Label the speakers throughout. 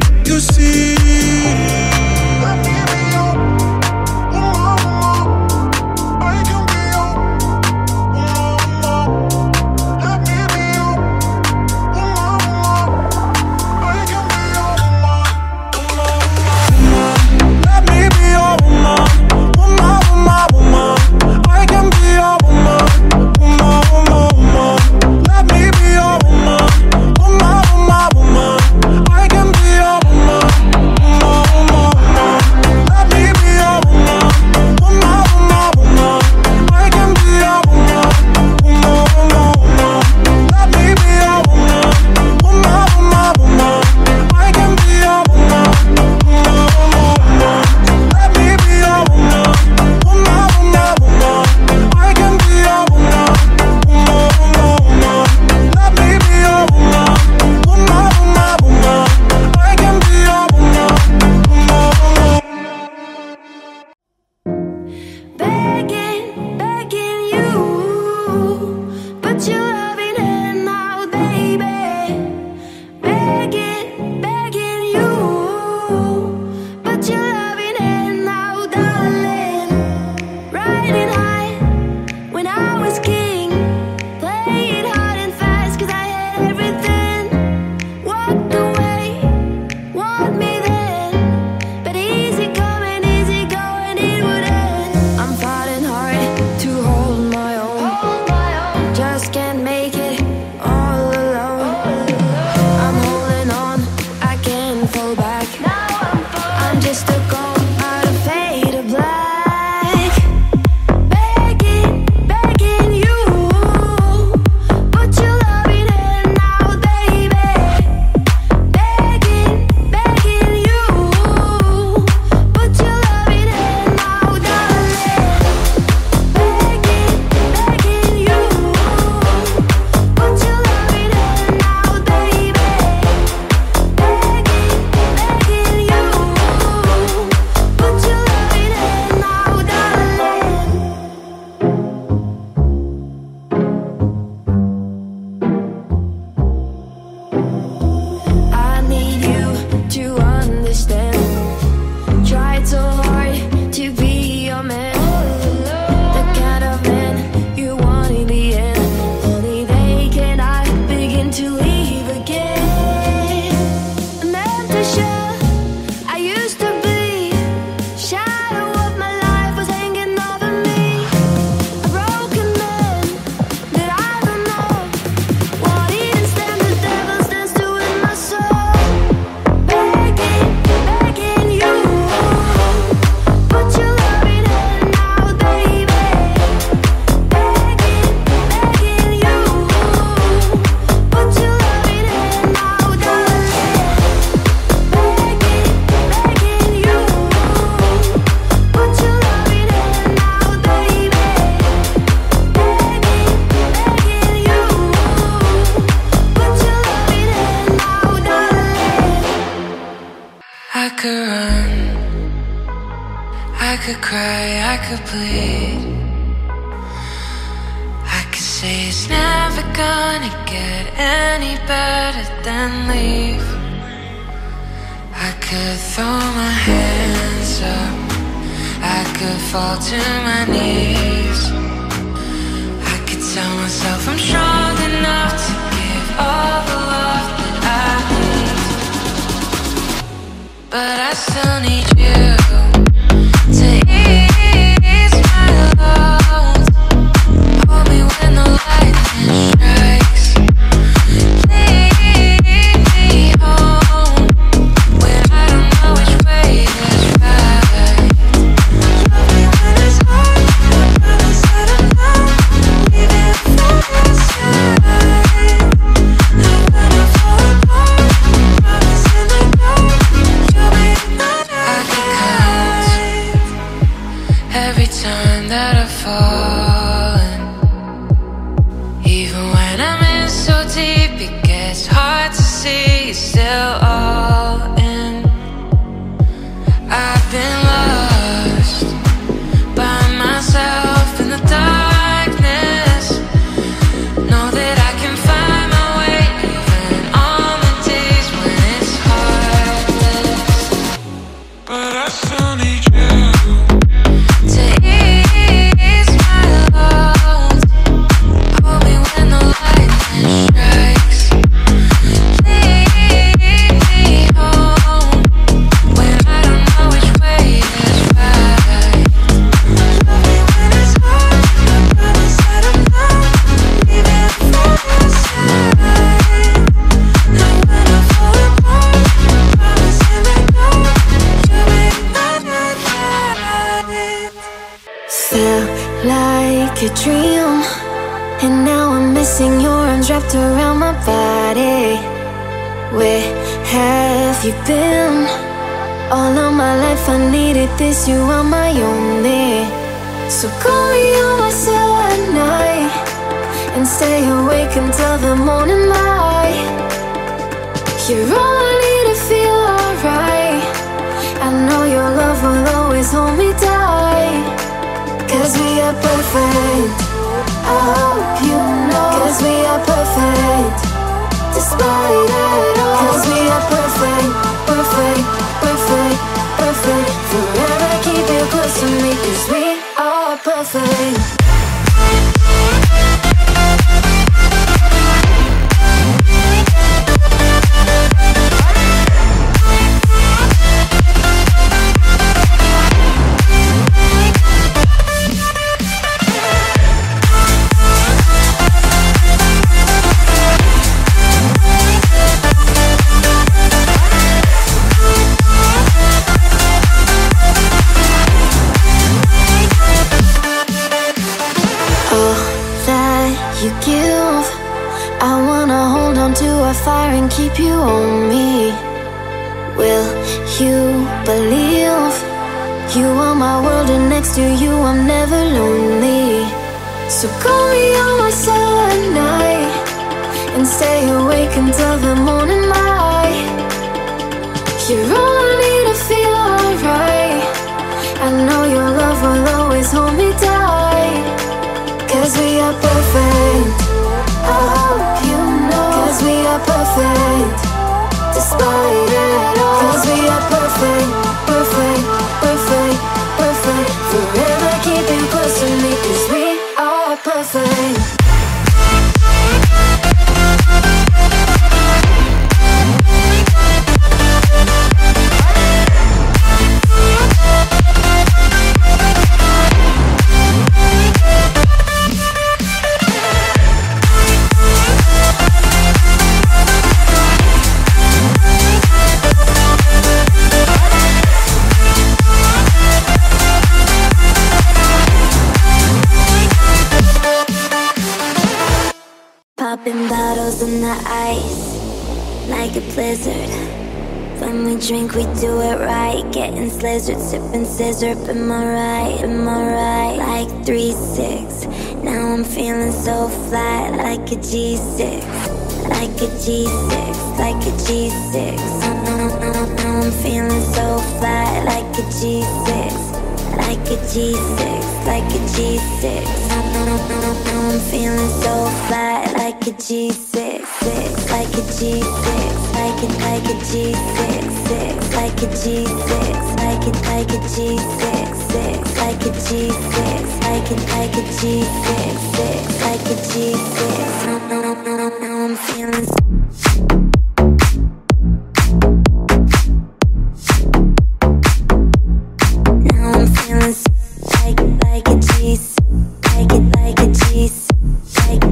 Speaker 1: You see,
Speaker 2: could run, I could cry, I could bleed. I could say it's never gonna get any better than leave. I could throw my hands up, I could fall to my knees. I could tell myself I'm strong enough to give all the love that I need. But I still need you to ease my load. Hold me when the lightning strikes. Lead me home when I don't know which way is right. Love me when it's hard, when I said I'm not leaving for your side. And when I fall apart, promise in the dark, you'll be mine. I could cut
Speaker 1: like a dream. And now I'm missing your arms wrapped around my body. Where have you been? All of my life I needed this, you are my only. So call me on my cell at night and stay awake until the morning light. You're all I need to feel alright. I know your love will always hold me tight. Cause we are perfect, I hope you know. Cause we are perfect, despite it all. Cause we are perfect, perfect, perfect, perfect. Forever keep you close to me. Cause we are perfect. You give, I wanna hold on to a fire and keep you on me. Will you believe you are my world and next to you I'm never lonely? So call me on my cell at night and stay awake until the morning light. You're all I need to feel alright. I know your love will always hold me tight. Cause we are perfect, I hope you know. Cause we are perfect, despite it all. Cause we are perfect, perfect, perfect, perfect. Forever keep you close to me. Cause we are perfect.
Speaker 3: Popping bottles in the ice, like a blizzard. When we drink, we do it right. Getting slizzard, sipping scissor. Am I right? Am I right? Like 3-6. Now I'm feeling so fly, like a G6. Like a G6, like a G6. Now I'm feeling so fly, like a G6. Like a G6, like a G6. Now I'm feeling so fly, like a G6, like a G6, like a G6, like a G6, like a G6, like a G6, like a G6, like a G6. Now I'm feeling. Like a G's, like a G's, like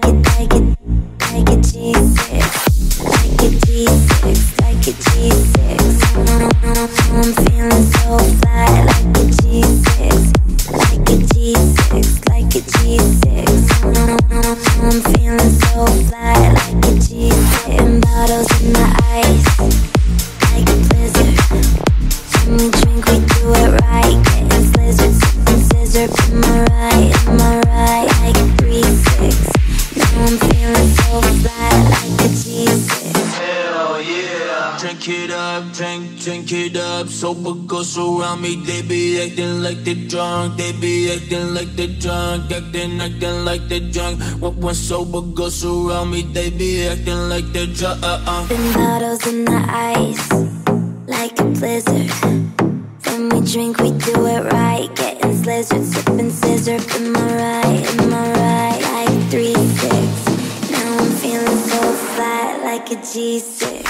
Speaker 3: a G6, like a G6, like a G6. I'm feeling so fly, like a G6, like a G6, like a G6. I'm feeling so fly, like a G6. And bottles in the ice, like a blizzard. When we drink, we do it right. Getting slizzard, sipping scissor. Am I right? Am I right? Like 3-6. Now I'm feeling so fly, like a G6.
Speaker 4: Hell yeah. Drink it up, drink it up. Sober girls around me, they be acting like they drunk. They be acting like they drunk, acting like they drunk. When sober girls around me, they be acting like they drunk.
Speaker 3: Been bottles in the ice, like a blizzard. When we drink, we do it right. Getting slizzard, sipping scissor. Am I right? Am I right? Like 3-6. Now I'm feeling so fly, like a G6.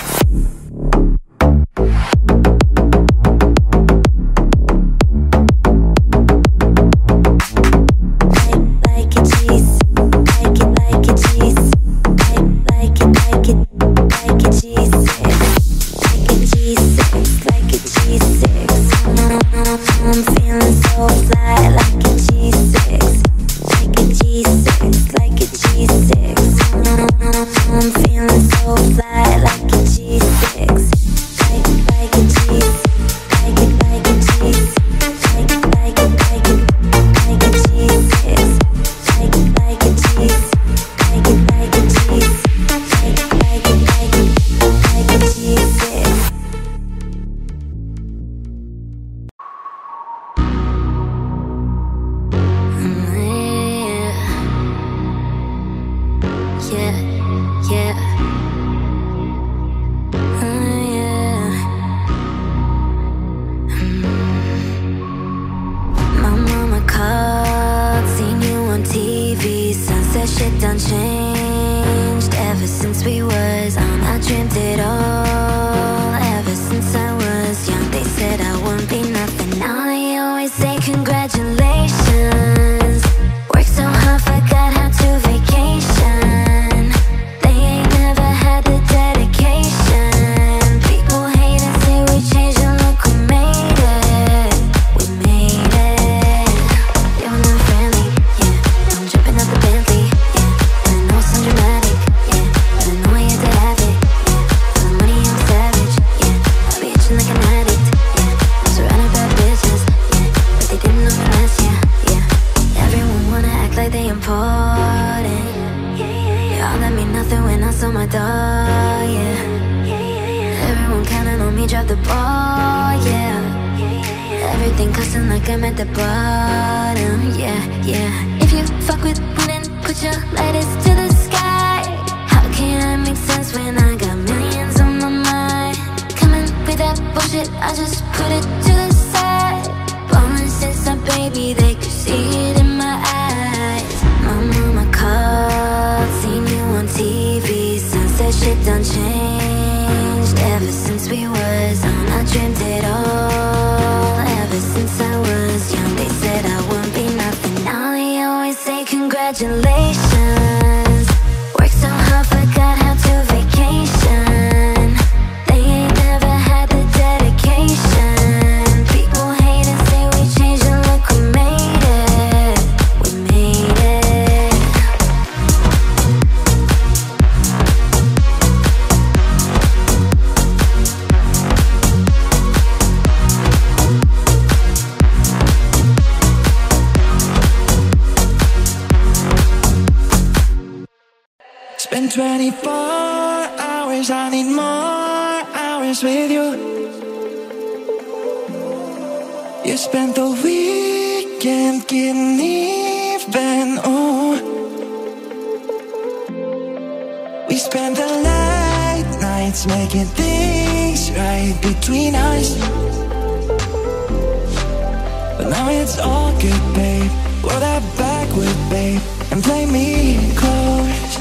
Speaker 3: I'm feeling so fly, like a G6, like G6, like a G6. I'm feeling so fly, like a G6. Like a G6, like a G6, like a G6, like a G6, like a G6, like a G6. Shit done changed ever since we was on. I dreamt it all ever since I was young. They said I wouldn't be nothing. Now they always say congratulations. Worked so hard, forgot how to vacation. They ain't never had the dedication. People hate and say we changed and look we made it. We made it. They were not friendly, yeah. Now I'm jumping out the Bentley. My door, yeah. Everyone counting on me, drop the ball, yeah. Everything costing like I'm at the bottom, yeah, yeah. If you fuck with me, then put your lighters to the sky. How can I make sense when I got millions on my mind? Coming with that bullshit, I just put it to the side. Ballin' since I'm baby, they could see it in my eyes. My mama called, seen you on TV. That shit done changed ever since we was on. I dreamt it all ever since I was young. They said I wouldn't be nothing. Now they always say congratulations. Worked so hard, forgot how to vacation. They ain't never had the dedication. People hate and say we changed and look we made it. We made it.
Speaker 5: Spend 24 hours, I need more hours with you. You spent the weekend getting even, ooh. We spent the late nights making things right between us. But now it's all good, babe. Roll that backward, babe, and play me close.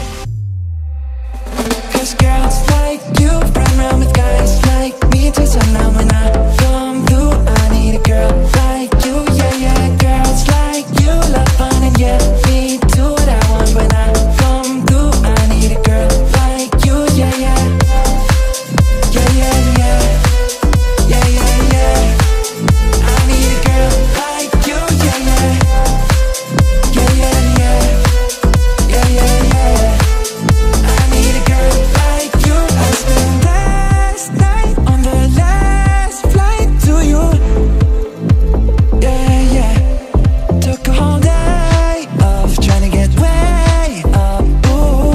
Speaker 5: Girls like you run around with guys like me till sundown. When I come through, I need a girl like you, yeah, yeah. Girls like you love fun and yeah, me do what I want. When I come through, I need a girl like you, yeah, yeah. Yeah, yeah, yeah. Yeah, yeah, yeah. I need a girl like you, yeah, yeah. Yeah, yeah, yeah. Yeah, yeah, yeah. I need a girl like you. I spent last night on the last flight to you. Yeah, yeah. Took a whole day off trying to get way up, ooh.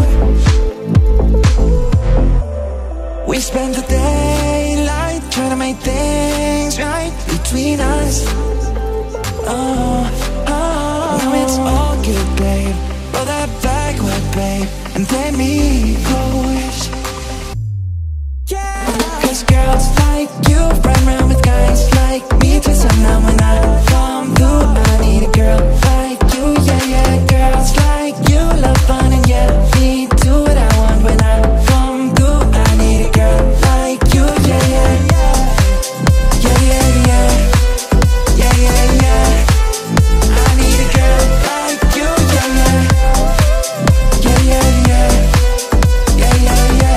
Speaker 5: We spent the daylight trying to make things right between us. Oh, oh. Now it's all good, babe. Roll that backward, babe, and play me close. Yeah. 'Cause girls like you run around with guys like me till sundown. When I come through, I need a girl like you, yeah, yeah. Girls like you love fun and yeah, me do what I want. When I come through, I need a girl like you, yeah, yeah. Yeah, yeah, yeah. Yeah, yeah, yeah. I need a girl like you, yeah, yeah. Yeah, yeah, yeah. Yeah, yeah, yeah.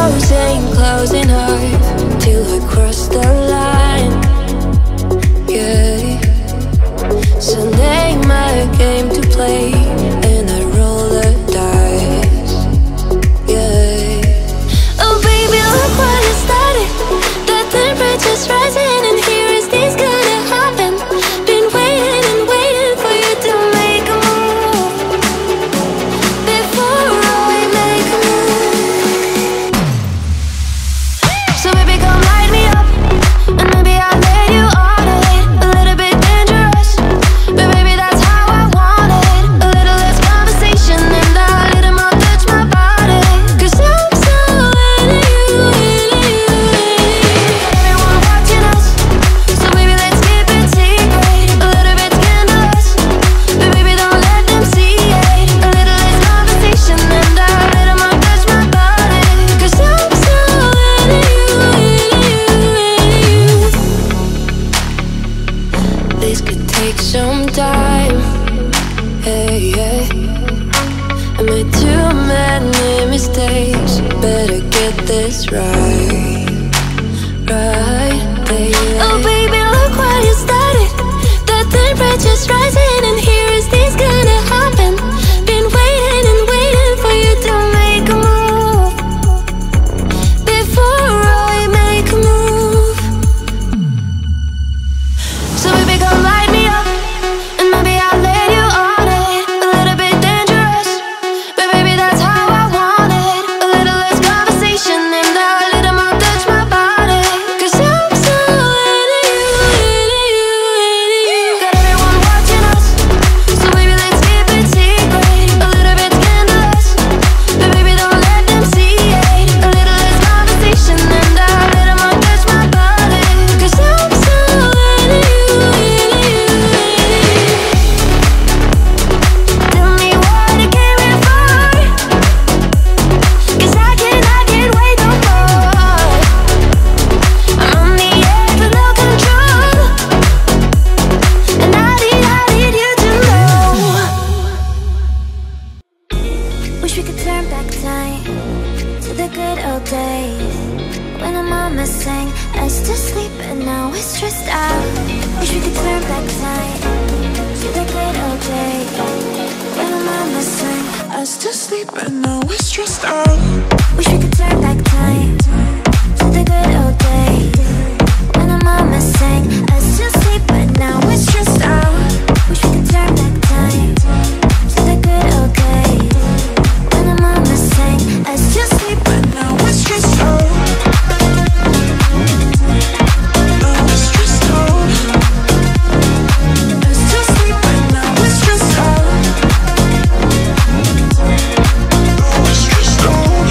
Speaker 1: closing hard till I cross the line. Yeah. So name my game to play, and I roll the dice. Yeah. Oh baby, look what you started. The temperature's rising, and here is this gonna happen. Been waiting and waiting for you to make a move before I make a move. So baby, come light me up, and maybe I'll let you on it. A little bit dangerous, but baby, that's how I want it. A little less conversation and a little more touch my body. 'Cause I'm so into you, into you, into you. Got everyone watching us, so baby, let's keep it secret. A little bit scandalous, but baby, don't let them see it. A little less conversation and a little more touch my body. 'Cause I'm so into you, into you, into you. This could take some time. Hey, yeah. I made too many mistakes. Better get this right, right, baby. Oh baby, look what you started. The temperature's rising, and here is this gonna happen. Been waiting and waiting for you to make a move before I make a move. So baby, come light me up, and maybe I'll let you on it. A little bit dangerous, but baby, that's how I want it. A little less conversation and a little more touch my body. 'Cause I'm so into you, into you, into you. Got everyone watching us, so baby, let's keep it secret. A little bit scandalous, but baby, don't let them see it. A little less conversation and a little more touch my body. 'Cause I'm so into you, into you, into you. Tell me what you came here for, 'cause I can't wait no more. I'm on the edge with no control, and I need you to know. Wish we could turn back time to the good old days when our mama sang us to sleep, and now we're stressed out. Wish we could turn back time to the good old days when our mama sang us to sleep, and now we're stressed out. Wish we could turn back time to the good old days when our mama sang us to sleep, but now we're stressed out. Wish we could turn back time to the good old days when our mama sang us to sleep, but now we're stressed out. Now we're stressed out. Us to sleep, but now we're stressed out. Now we're stressed out.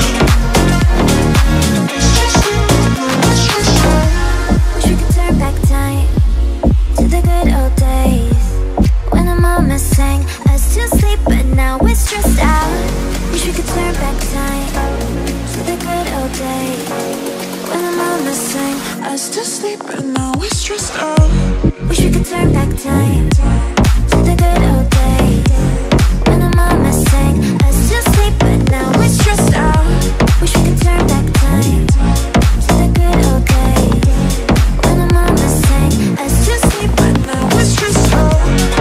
Speaker 1: Us to sleep, but now we're stressed out. Wish we could turn back time to the good old days when our mama sang us to sleep, but now we're stressed out. Wish we could turn back time to the good old days when our mama sang us to sleep, but now we're stressed out. Wish we could turn back time to the good old days when our mama sang us to sleep, but now we're stressed out. Wish we could turn back time to the good old days when our mama sang us to sleep, but now we're stressed out.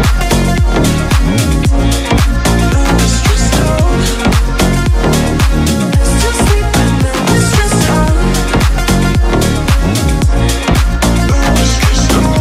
Speaker 1: Now we're stressed out. Us to sleep, but now we're stressed out. Now we're stressed out.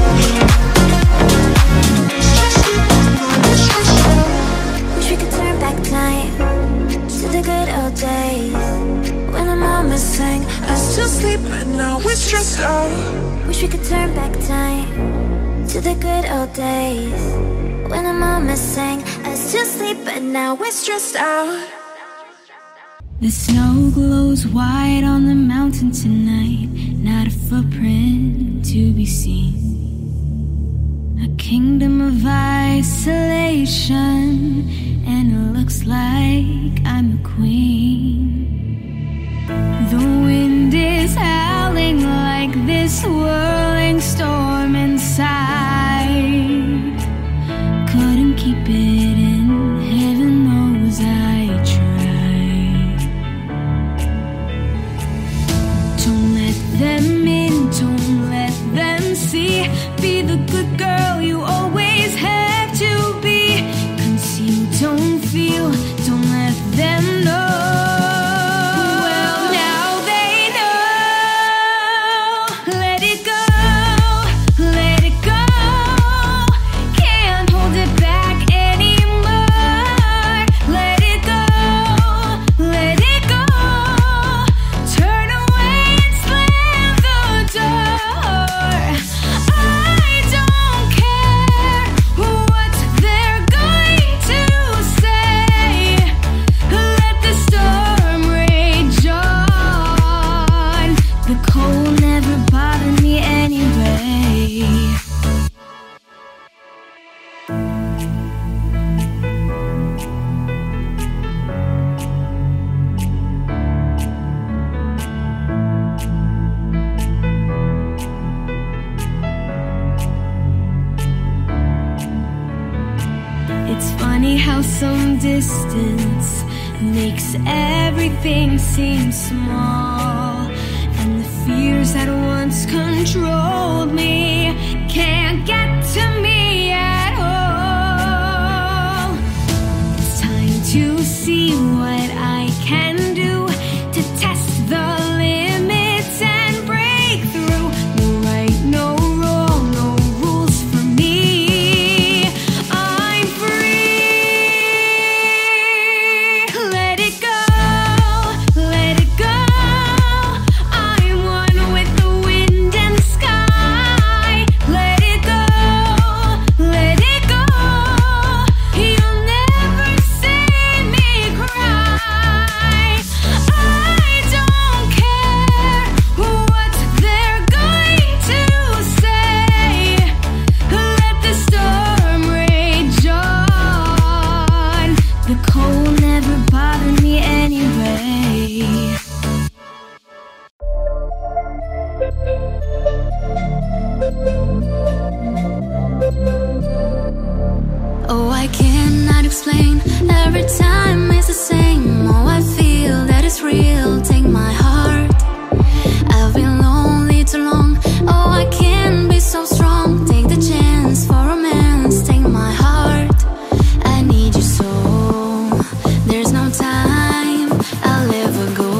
Speaker 1: Us to sleep, but now we're stressed out. Wish we could turn back time to the good old days when our mama sang us to sleep, but now we're stressed out. Wish we could turn back time to the good old days when our mama sang us to sleep, but now we're stressed out.
Speaker 6: The snow glows white on the mountain tonight, not a footprint to be seen. A kingdom of isolation, and it looks like I'm the queen. The wind is howling like this whirling storm inside. Couldn't keep it in, heaven knows I tried. Be the good girl you always have to be. Conceal, don't feel, don't let them know. Well, now they know. Let it go, let it go. Can't hold it back anymore. Let it go, let it go. Turn away and slam the door. I don't care what they're going to say. Let the storm rage on. The cold never bothered me anyway. It's funny how some distance makes everything seem small. And the fears that once controlled me can't get to me at all. It's time to see what I can do to test the limits and break through. No right, no wrong, no rules for me. I'm free. Let it go, let it go. I'm one with the wind and sky. Let it go, let it go. You'll never see me cry. I don't care what they're going to say. Let the storm rage on. The cold never bothered me anyway. Oh, I cannot explain. Every time it's the same. Oh, I feel that it's real. Take my heart. I've been lonely too long. Oh, I can't be so strong. Take the chance for romance. Take my heart. I need you so. There's no time. I'll never go.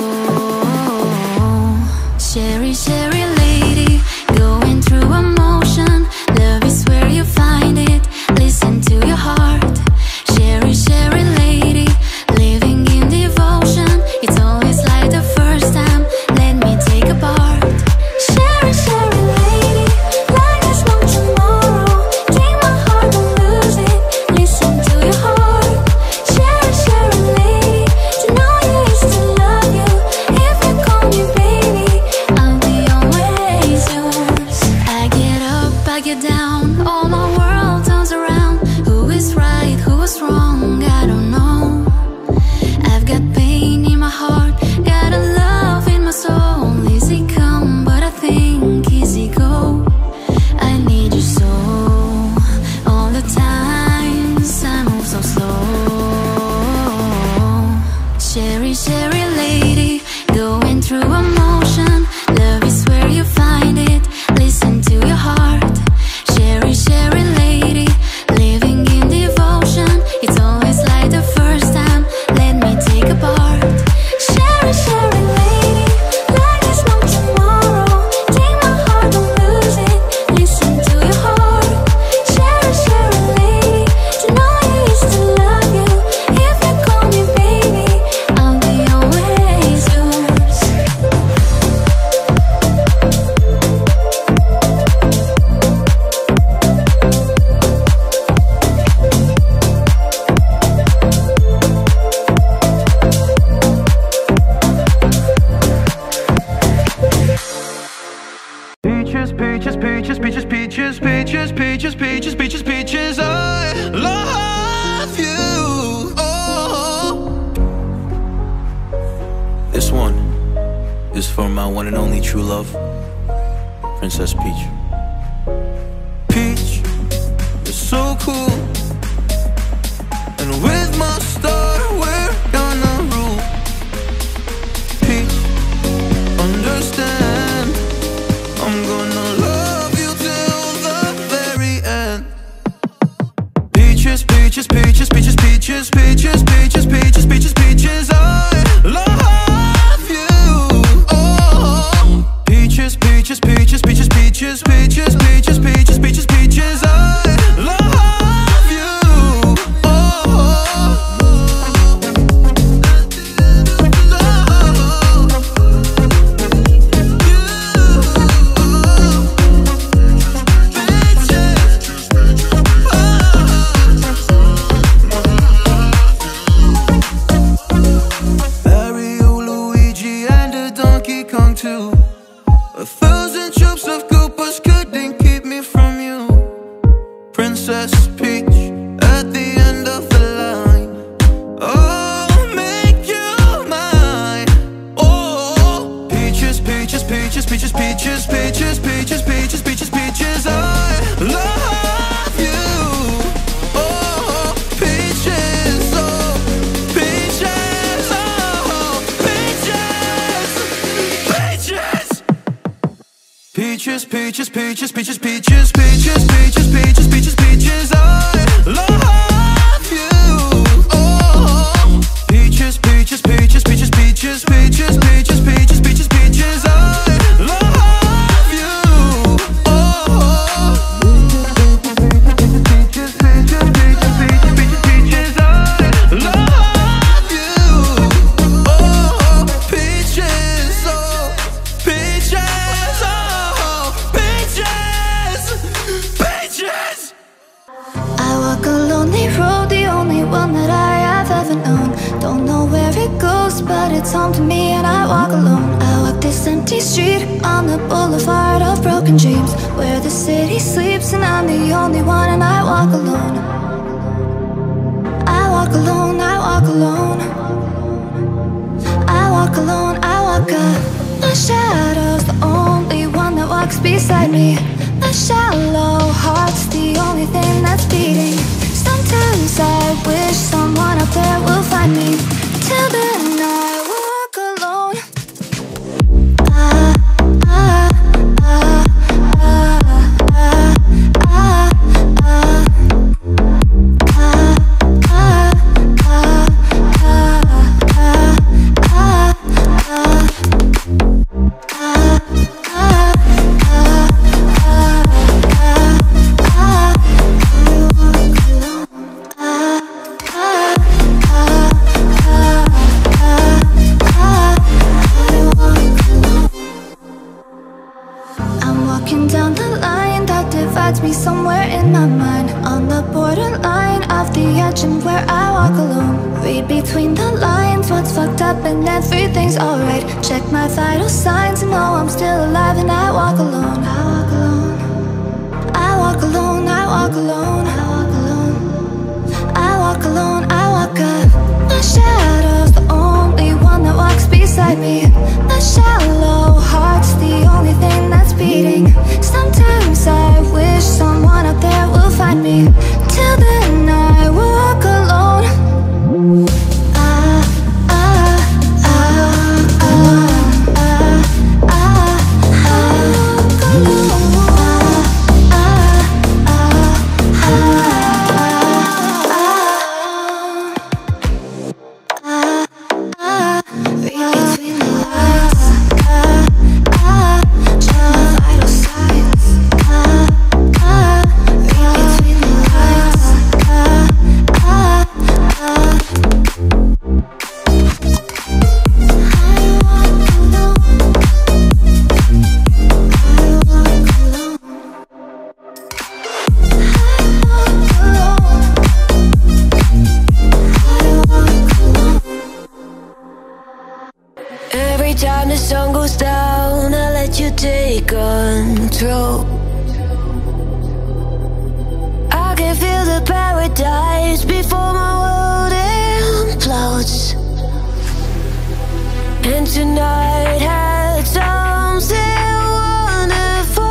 Speaker 6: Sherry, Sherry lady, going through emotion. Love is where you find it. Listen to your heart. Sherry, Sherry lady, living in devotion. It's always like the first time. Let me take a part. Sherry, Sherry lady, like there's no tomorrow. Take my heart, don't lose it. Listen to your heart. Sherry, Sherry lady, to know you is to love you. If you call me baby, I'll be always yours. I get up, I get down, all my world turns around. Who is right, who is wrong, I don't know. I've got pain in my heart, got a love in my soul. Easy come, but I think easy go. I need you so. All the times I move so slow. Sherry, Sherry lady, going through emotion. Love is where you find it. Listen to your heart. Sherry, Sherry lady, living in devotion. It's always like the first time. Let me take a part. Sherry, Sherry lady, like there's no tomorrow. Take my heart, don't lose it. Listen to your heart. Sherry, Sherry lady, to know you is to love you. If you call me baby, I'll be always yours.
Speaker 7: Peaches, peaches, peaches, peaches, peaches, peaches, peaches, peaches, peaches, peaches, I love you. Oh.
Speaker 4: This one is for my one and only true love, Princess Peach.
Speaker 7: Peach, you're so cool. And with my star, we're gonna rule. Peach, understand, I'm gonna love you till peaches, peaches, peaches, peaches, peaches, peaches. I love you. Mario, Luigi, and a Donkey Kong too. 1,000 troops of Koopas couldn't keep me from you. Princess Peach at the end of the line. Oh, make you mine. Oh, peaches, peaches, peaches, peaches, peaches, peaches, peaches, peaches, peaches, peaches. I love you. Oh, peaches, oh, peaches, oh, peaches, peaches. Peaches, peaches, peaches, peaches, peaches, peaches, peaches, peaches, peaches, peaches. I love you. Oh, peaches, peaches, peaches, peaches, peaches, peaches, peaches, peaches, peaches, peaches. I love you. Oh, peaches, peaches, peaches, peaches, peaches, peaches. I love you. Oh, peaches, oh, peaches, oh, peaches, peaches.
Speaker 6: I walk a lonely road, the only one that I have ever known. Don't know where it goes, but it's home to me and I walk alone. I walk this empty street on the boulevard of broken dreams, where the city sleeps and I'm the only one and I walk alone. I walk alone, I walk alone. I walk alone, I walk up. My shadow's the only one that walks beside me. My shallow heart's the only thing that's beating. Sometimes I wish someone up there will find me. Till then I walk alone. Ah, ah, ah, ah, ah, ah, ah. Me somewhere in my mind, on the borderline of the edge and where I walk alone. Read between the lines, what's fucked up and everything's alright. Check my vital signs and know I'm still alive and I walk alone. I walk alone. I walk alone, I walk alone. I walk alone. I walk alone, I walk up. My shadow's the only one that walks beside me. My shallow heart's the only thing that's beating. Sometimes I wish someone up there will find me. Till then I walk alone. Ah, ah, ah, ah, ah, ah, I walk alone. Ah, ah, ah, ah, read between the lines. Check my vital signs. Read between the lines.
Speaker 1: Every time the sun goes down, I let you take control. I can feel the paradise before my world implodes. And tonight had something wonderful.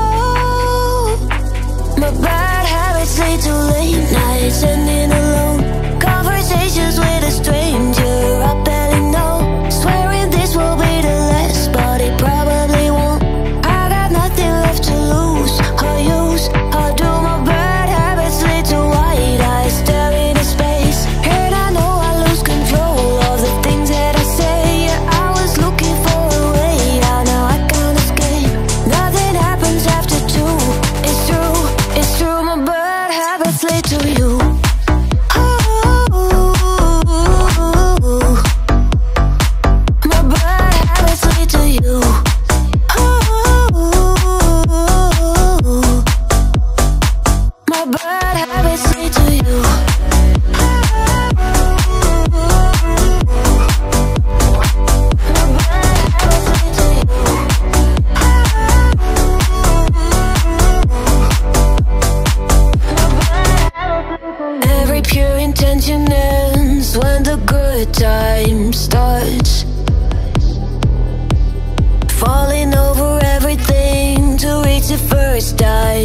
Speaker 1: My bad habits lead to late nights, ending alone. Conversations with a stranger I barely know. Swearing this will be the last, but it probably won't. I got nothing left to lose or use. How do my bad habits lead to white eyes staring into space? And I know I lose control of the things that I say. Yeah, I was looking for a way.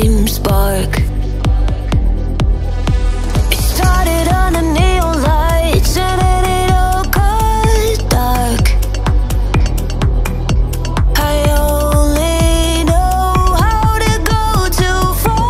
Speaker 1: flame spark. It started on the neon lights and then it all got dark. I only know how to go too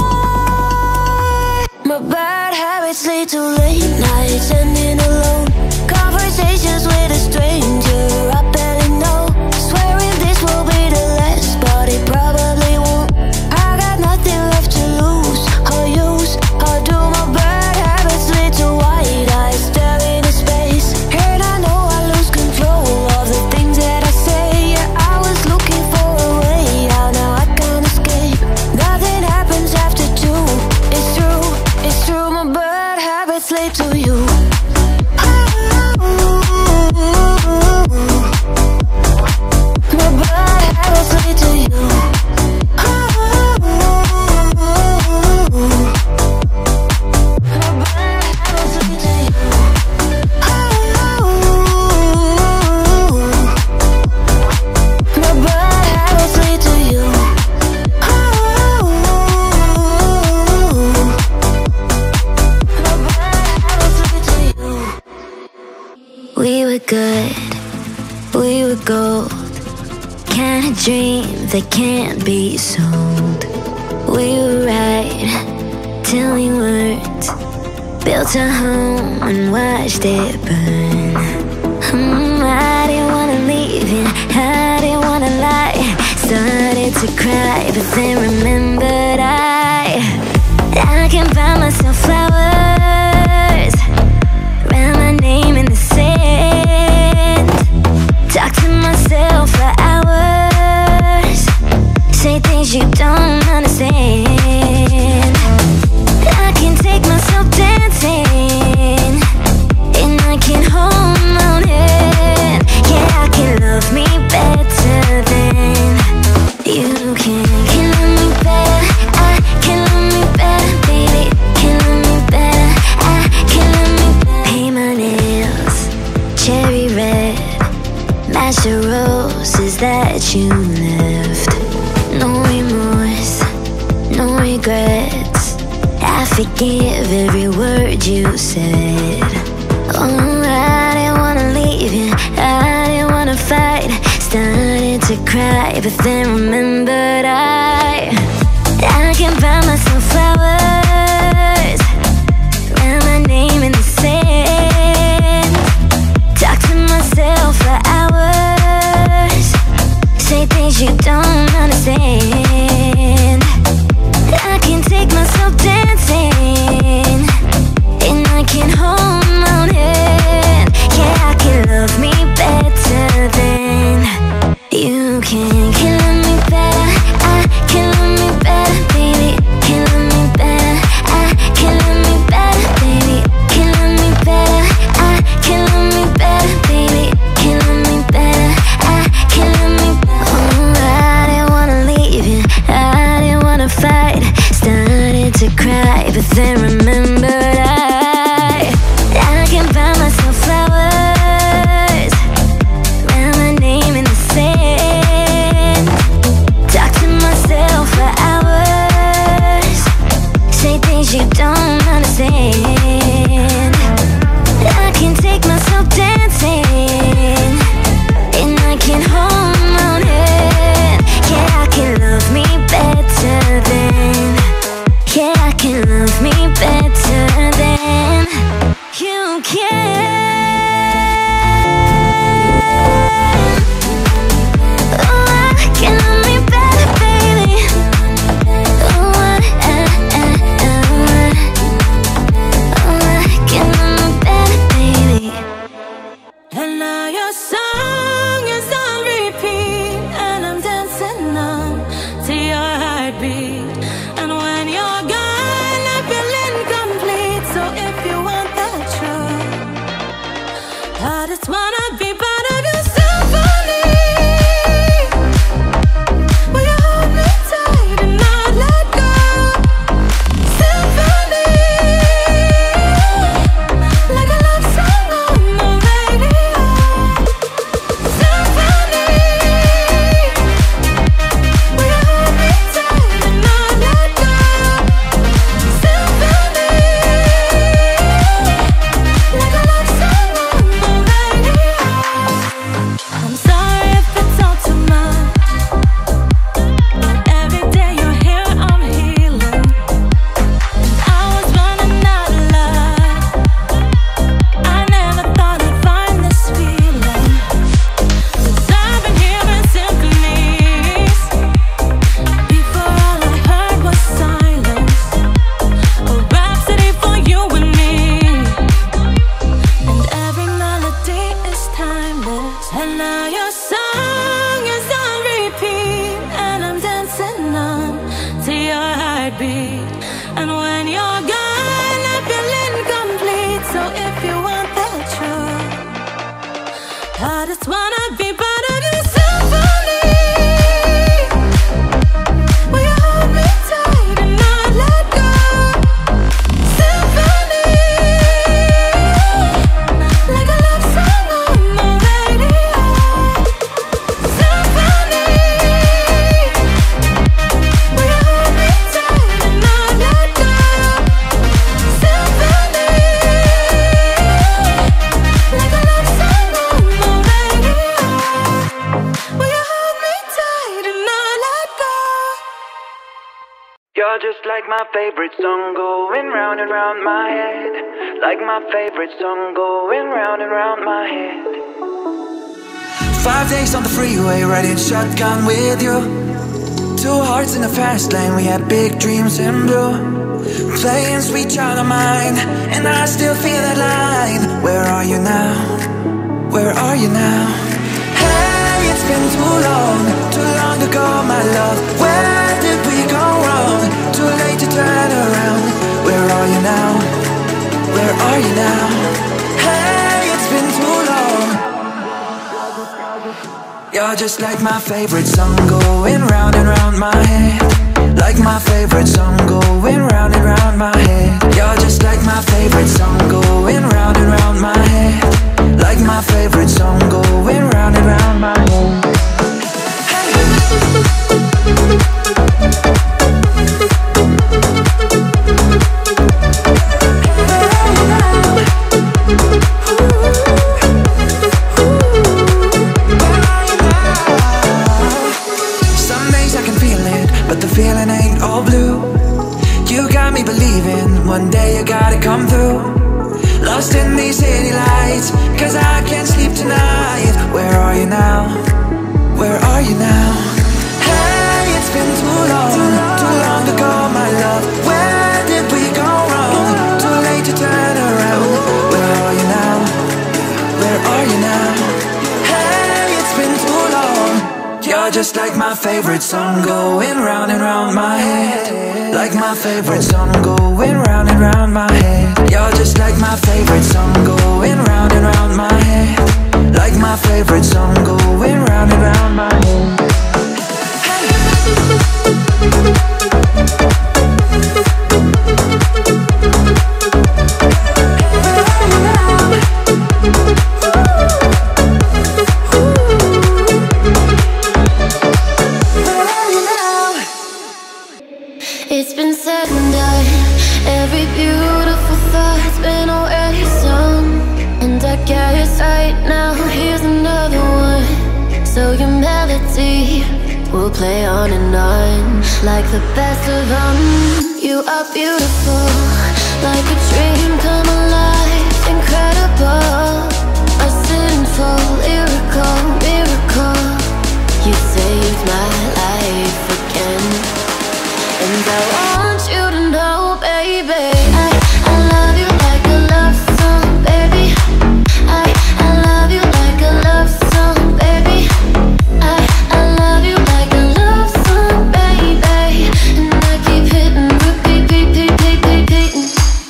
Speaker 1: far. My bad habits lead to late nights ending alone. Conversations with a stranger I barely know. Swearing this will be the last, but it probably won't. I got nothing left to lose or use. How do my bad habits lead to white eyes staring into space? And I know I lose control of the things that I say. Yeah, I was looking for a way out, now I can't escape. Nothing happens after two. It's true, it's true. My bad habits lead to you. My bad habits lead to you. We were good, we were gold. Kind of dream that can't be sold. We were right till we weren't. Built a home and watched it burn. I didn't wanna leave you, I didn't wanna lie. Started to cry, but then remembered I can buy myself flowers, write my name in the sand, talk to myself for hours, say things you don't understand. I can take myself dancing, and I can hold my own hand. Yeah, I can love me better than you can. Can love me better, I can love me better, baby. Can love me better, I can love me better. Paint my nails cherry red, match the roses that you left. No remorse, no regrets, I forgive every word you said. Oh, I didn't wanna leave you, I didn't wanna fight. Started to cry, but then remembered I can buy myself flowers, write my name in the sand, talk to myself for hours, say things you don't understand. I can take myself dancing, and I can hold my own hand. Yeah, I can love me better than you can. Can love me better, I can love me better, baby. Can love me better, I can love me better, baby. Can love me better, I can love me better, baby. Can love me better, I can love me better. Oh, I didn't wanna leave you, I didn't wanna fight. Started to cry, but then remembered I can buy myself flowers, write my name in the sand, talk to myself for hours, say things you don't understand. I can take myself dancing, and I can hold my own hand. Yeah, I can love me better than, yeah, I can love me better
Speaker 8: heartbeat. And when you're gone, I feel incomplete. So if you want that truth, I just wanna be part of your symphony. Will you hold me tight and not let go? Symphony, like a love song on the radio. Symphony, will you hold me tight and not let go? Symphony, like a love song on the radio. Will you hold me tight and not let go?
Speaker 5: You're just like my favorite song going round and round my head. Like my favorite song going round and round my head. 5 days on the freeway, riding shotgun with you. 2 hearts in the fast lane, we had big dreams in blue. Playing Sweet Child of Mine, and I still feel that line. Where are you now? Where are you now? Hey, it's been too long ago, my love. Where did we go wrong? Too late to turn around. Where are you now? Where are you now? Hey, it's been too long. You're just like my favorite song going round and round my head. Like my favorite song going round and round my head. You're just like my favorite song going round and round my head. Like my favorite song going round and round my head. Some days I can feel it, but the feeling ain't all blue. You got me believing one day you gotta come through. Lost in these city lights, cause I can't sleep tonight. Where are you now? Where are you now? Hey, it's been too long ago, my love. Where did we go wrong? Too late to turn around. Where are you now? Where are you now? Hey, it's been too long. You're just like my favorite song going round and round my head. Like my favorite song going round and round my head. You're just like my favorite song going round and round my head. Like my favorite song going round and round my head.
Speaker 1: It's been said and done. Every beautiful thought's been already sung. And I guess right now here's another one. So your melody will play on and on, like the best of them. You are beautiful, like a dream come alive. Incredible, a sinful lyrical miracle. You saved my life again. And I want you to know, baby, I love you like a love song, baby. I love you like a love song, baby. I love you like a love song, baby. And I keep hitting repeat, repeating.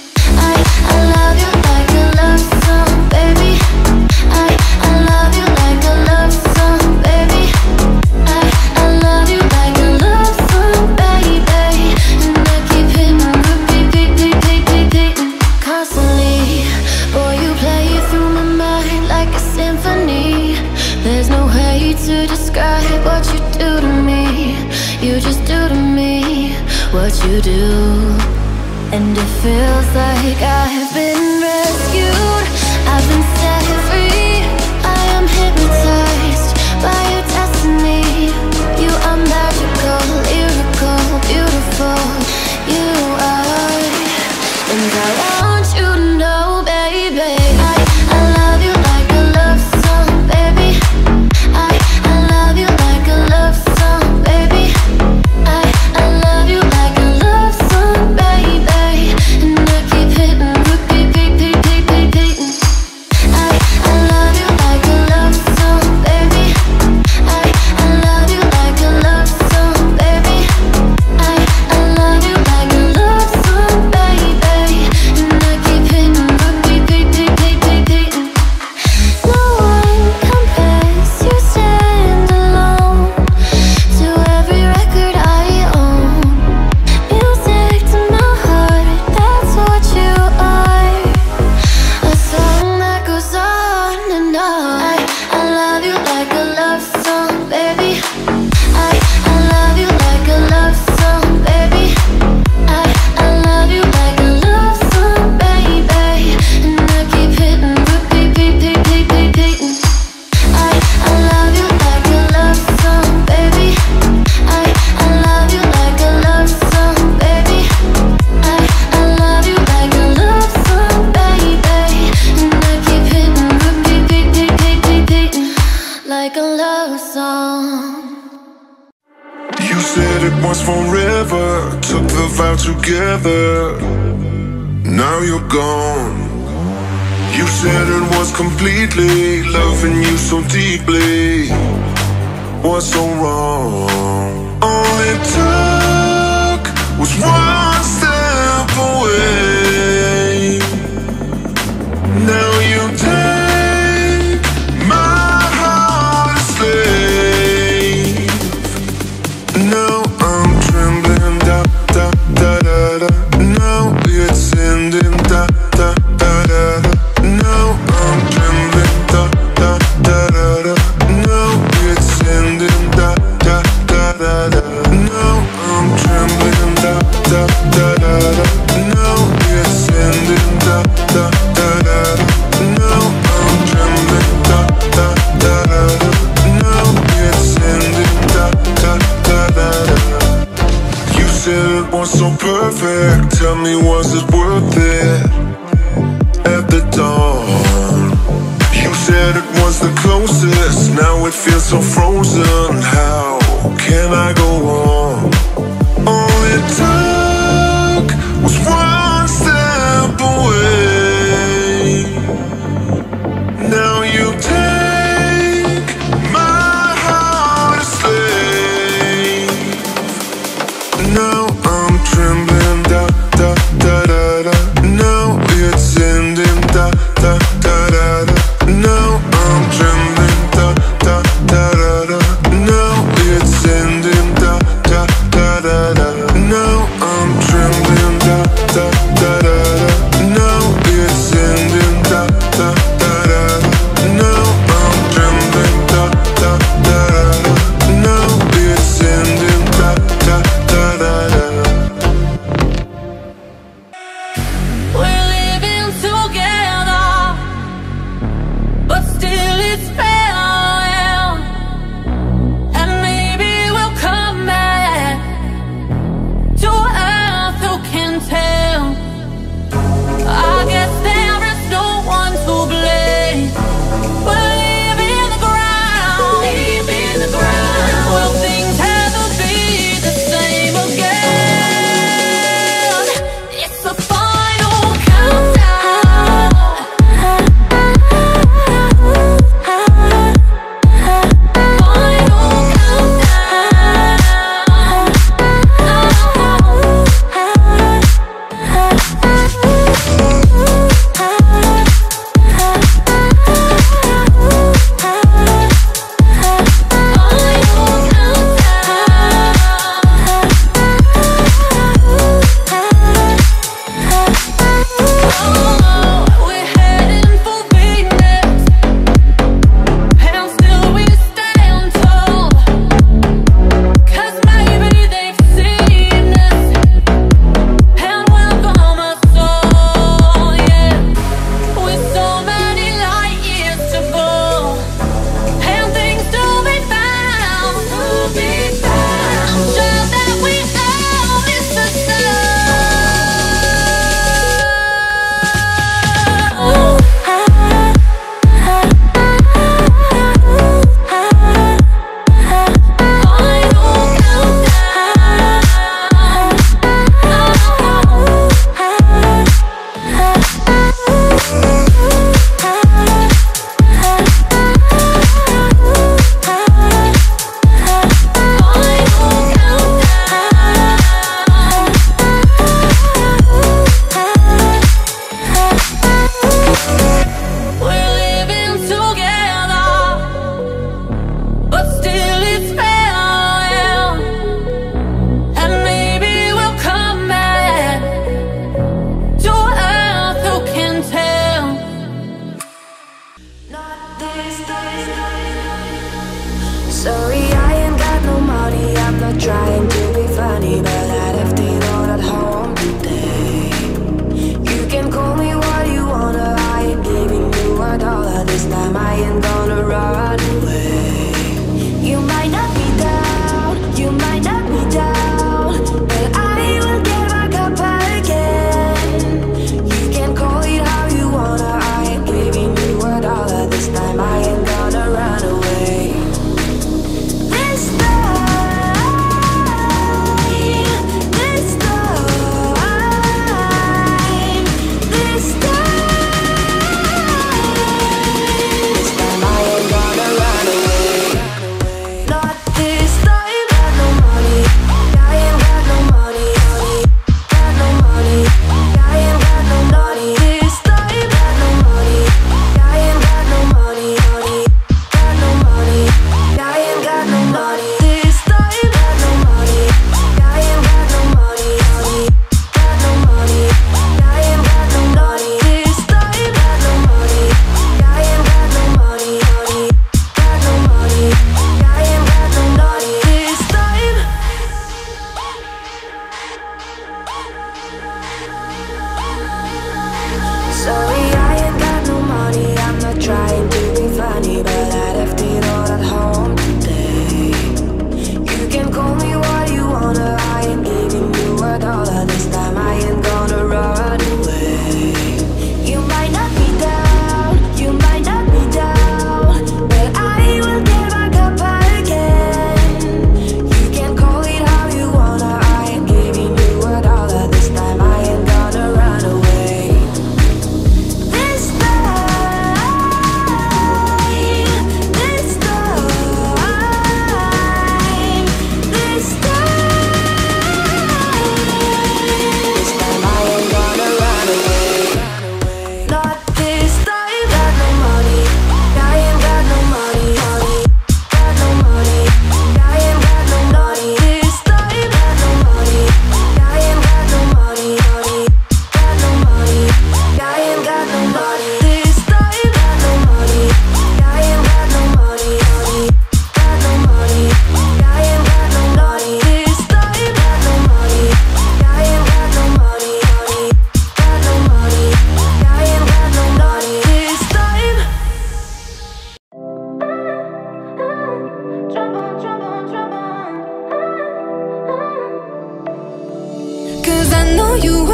Speaker 1: I love you like a love song, baby. I love you like a love song, baby. I love you like a love song, baby. And I keep hitting repeat, constantly. Boy, you play through my mind like a symphony. There's no way to describe what you do to me. You just do to me what you do. And it feels like I've been rescued. I've been set free. I am hypnotized by your destiny. You are magical, lyrical, beautiful. You are. And I want you to know, baby, I love you like a love song, baby. I love you like a love song, baby. I love you like a love song, baby. And I keep hitting repeat, I love you like a love song, baby.
Speaker 9: out together. Now you're gone. You said it was completely loving you so deeply. What's so wrong? All it took was one step away. Now you take my heart a slave. Now I'm trembling, da da da da da. Now it's ending, da da da da da. Now I'm trembling, da da da da da. Now it's ending, da da da da da. Now I'm trembling, da da da da da. Now it's ending, da da da da da. Now I'm trembling, da da da da da. Now it's ending, da da da da da. You said it was so perfect. Tell me, was it worth it? At the dawn, you said it was the closest. Now it feels so frozen. How can I go on? All it took was one step away. Now you take my heart a slave. Now I'm trembling, da da da da da. Now it's ending, da da da da da. Now I'm trembling, da da da da da. Now it's ending, da da da da da. Now I'm trembling, da da da da da. Now it's ending, da da da da da. Now I'm trembling, da da da da da. Now it's ending, da da da da da.
Speaker 8: We're living together, but still it's farewell. And maybe we'll come back to earth, who can tell? I guess there is no one to blame. We'll live in the ground, deep in the ground. Will things ever be the same again? It's the final countdown. Final we're heading for Venus, and still we stand tall. 'Cause maybe they've seen us and welcome us all, yeah. With so many light years to go, and things to be found, I'm sure that we all miss the sun. We're living together, but still it's farewell. And maybe we'll come back to earth, who can tell?
Speaker 1: Sorry, I ain't got no money. I'm not trying to be funny, but I left it all at home today. You can call me what you wanna. I ain't giving you a dollar this time. I ain't gonna run away. You might knock me down, you might knock me down, but I will get back up again. You can call it how you wanna. I ain't giving you a dollar this time. I ain't gonna run away. This time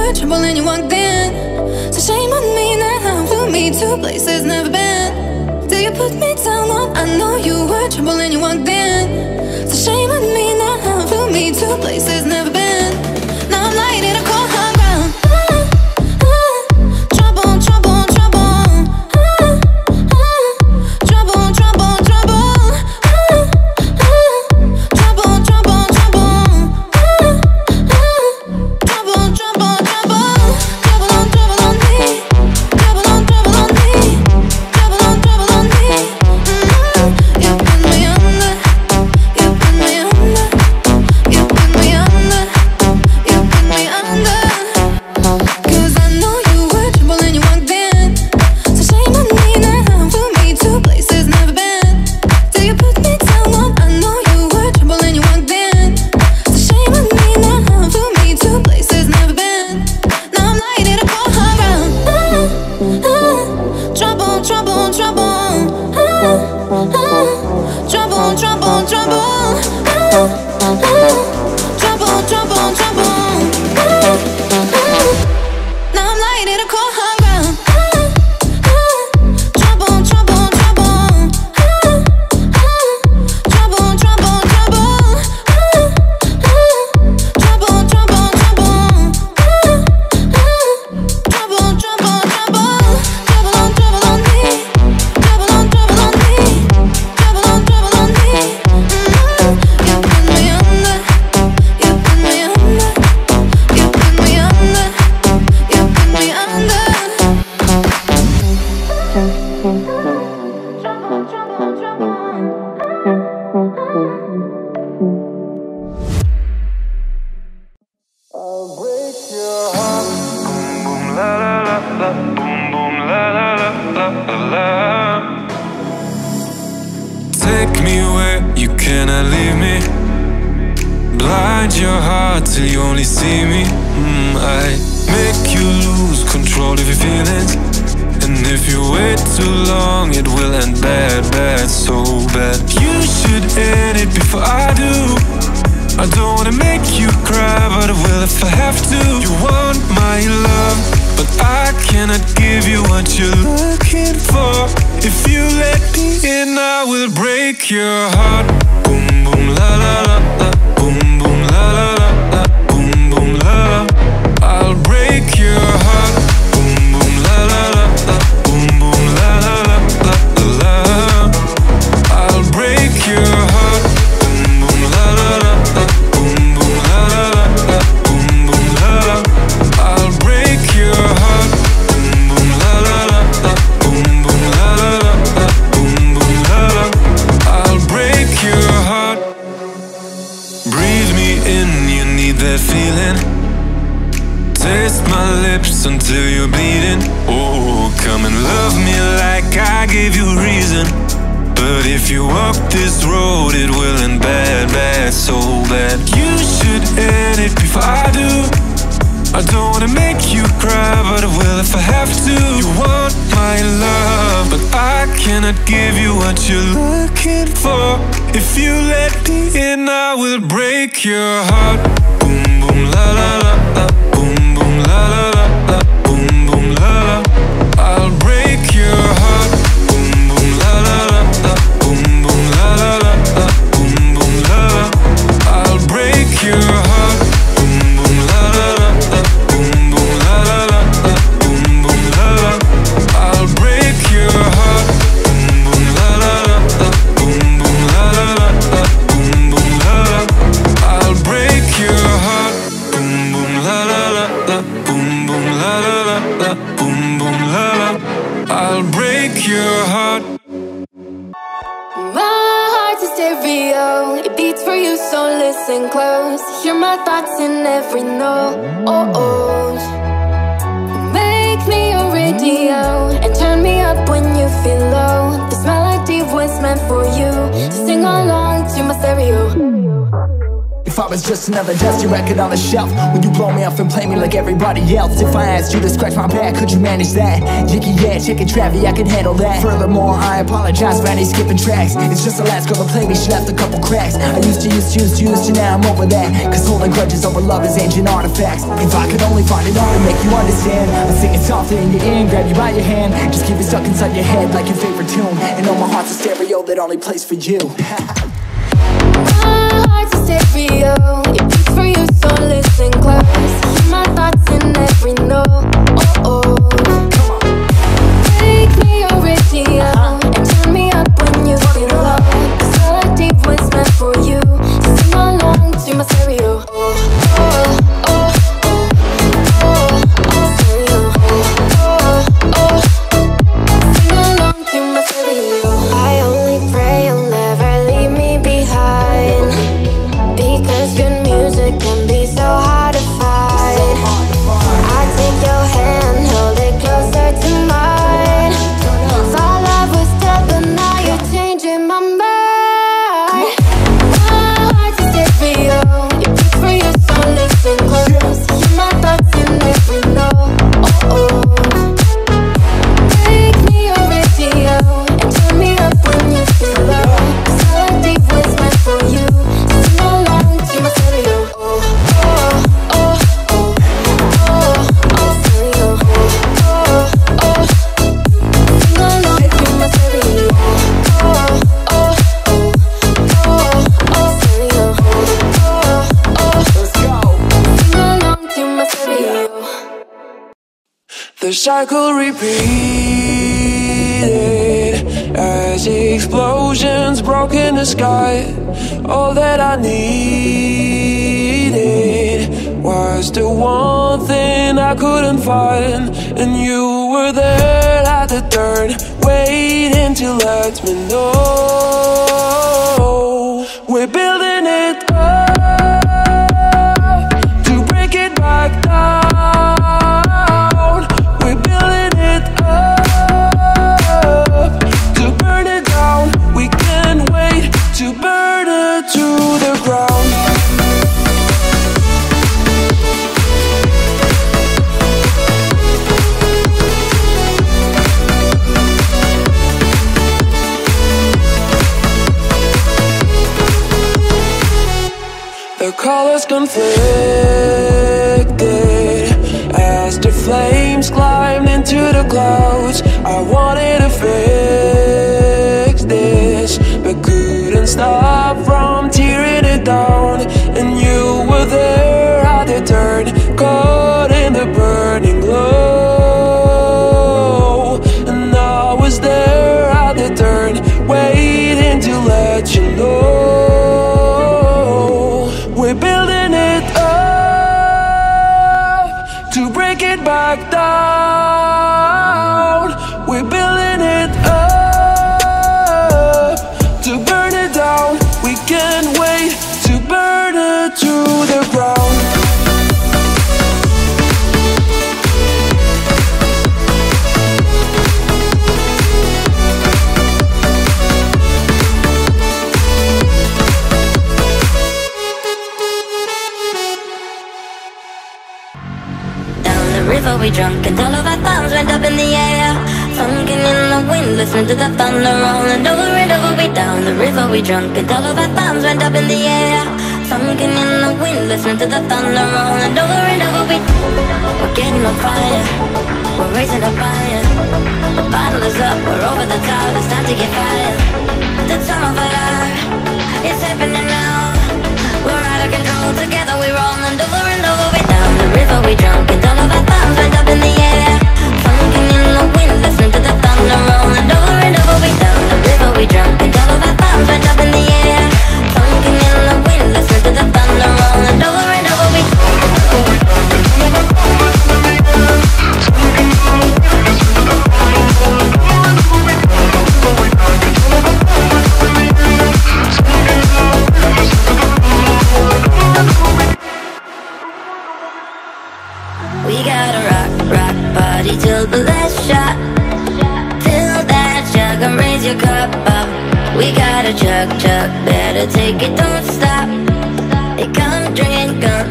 Speaker 8: were trouble and you walked in. So shame on me now, flew me to places never been. Till you put me down on, I know you were trouble and you walked in. So shame on me now, flew me to places never been. Now I'm lighting a cold high ground. Trouble, trouble, trouble. Trouble, trouble, trouble. Trouble, trouble, trouble. Trouble, trouble, trouble. Trouble on trouble on me. Trouble on trouble on me. Trouble on trouble on me. You put me under. You put me under. You put me under. You put me under. 'Cause I know you were trouble and you walked in. So shame on me now, flew me to places never been. Till you put me down on, I know you were trouble and you walked in. So shame on me now, flew me to places never been. Now I'm lighting a cold high ground. Trouble, trouble, trouble. Trouble, trouble, trouble. Trouble, trouble, trouble. Now I'm lighting a cold high ground. Trouble, trouble, trouble. Trouble, trouble, trouble. Trouble, trouble, trouble. Trouble, trouble, trouble. Trouble on trouble on me. Trouble on trouble on me. Trouble on trouble on me. You put me under. You put me under. You put me under. You put me under. Trouble, trouble, trouble.
Speaker 5: Take me where you cannot leave me. Blind your heart till you only see me. I make you lose control of your feelings. And if you wait too long, it will end bad, bad, so bad. You should end it before I do. I don't wanna make you cry, but I will if I have to. You want my love, but I cannot give you what you're looking for. If you let me in, I will break your heart. Boom, boom, la la la la. Boom, boom, la la la la. Boom, boom, la la. I'll break your heart. Boom, boom, la la la la. Boom, boom, la la la la la. I'll break your heart. Boom, boom, la la la la. Boom, boom, la la la la. Boom, boom, la la. I'll break your heart. Boom, boom, la la la la. Boom, boom, la la la la. Boom, boom, la la. I'll break your heart. Breathe me in, you need that feeling. Taste my lips until you're bleeding. Oh, come and love me like I gave you reason. But if you walk this road, it will end bad, bad, so bad. You should end it before I do. I don't wanna make you cry, but I will if I have to. You want my love, but I cannot give you what you're looking for. If you let me in, I will break your heart. Boom, boom, la la la la. Boom, boom, la la la la. Boom, boom, la la. I'll break your heart. Boom, boom, la la la la. Boom, boom, la la la la. Boom, boom, la la. I'll break your heart. Boom, boom, la la la la. Boom, boom, la la la la. Boom, boom, la la. I'll break your heart. Boom, boom, la la la la. Boom, boom, la la la la. Boom, boom, la la. I'll break your heart. Boom, boom, la la la la. Boom, boom, la la la la. Boom, boom, la la. I'll break your heart.
Speaker 8: My heart's a stereo, it beats for you, so listen close. Hear my thoughts in every note. Oh, oh. Make me a radio and turn me up when you feel low. This melody was meant for you, so sing along to my stereo.
Speaker 5: If
Speaker 10: if I was just another dusty record on the shelf? Would you blow me off and play me like everybody else? If I asked you to scratch my back, could you manage that? Yicky, yeah, chicken Travie, I can handle that. Furthermore, I apologize for any skipping tracks. It's just the last girl to play me, she left a couple cracks. I used to, now I'm over that. Cause holding grudges over love is ancient artifacts. If I could only find it all to make you understand, I'd sing it softly in your ear and grab you by your hand. Just keep it stuck inside your head like your favorite tune. And know my heart's a stereo that only plays for you.
Speaker 8: My heart's a stereo, it beats for you, so listen close. Hear my thoughts in every note. Oh, oh. Make me your radio and turn me up when you feel low. Cause all I did was meant for you. Sing along to my stereo. Oh, oh, oh, oh, oh, stereo. Oh, oh, sing along to my stereo. I only pray you'll never leave me behind, because good music can be so hard to find. I take your hand, hold it closer to mine. Thought love was dead, but now you're changing my mind. My heart's a stereo, it beats for you, so listen close. Hear my thoughts in every note. Oh, oh. Make me your radio and turn me up when you feel low. Cause all I did was meant for you. Sing along to my stereo. Oh, oh, oh, oh, oh, oh, stereo. Oh, oh, sing along to my stereo. Oh, oh, oh, oh, stereo. Oh, oh,
Speaker 10: Let's go.
Speaker 8: sing along to my stereo.
Speaker 5: The cycle repeated as explosions broke in the sky. All that I needed was the one thing I couldn't find, and you were there at the turn, waiting to let me know. We're building it up to break it back down. We're building it up to burn it down. We can't wait to burn it to the ground. The colors conflicted as the flames climbed into the clouds. I wanted to fix this, but couldn't stop from tearing it down. And you were there at the turn, caught in the burning glow. And I was there at the turn, waiting to let you know. We're building it up to break it back down. We're building it up to burn it down. We can't wait to burn it to the ground.
Speaker 3: River we drunk and all of our thumbs went up in the air. Sunken in the wind, listening to the thunder rolling over and over. We down the river we drunk and all of our thumbs went up in the air. Sunken in the wind, listening to the thunder rolling over and over. We're getting on fire, we're raising a fire. The bottle is up, we're over the top, it's time to get fired. The time of fire, it's happening now. We're out of control, together we rolling over and over. We down the river we drunk and all of our thumbs went up in the air. Sunken in the wind, listening to the thunder rolling over and over. We down the river we drunk and all of our thumbs went up in the air. Sunken in the wind, listening to the thunder rolling over and over. We gotta rock, rock, party till the last shot. Till that jug and raise your cup up. We gotta chug, chug, better take it, don't stop. It comes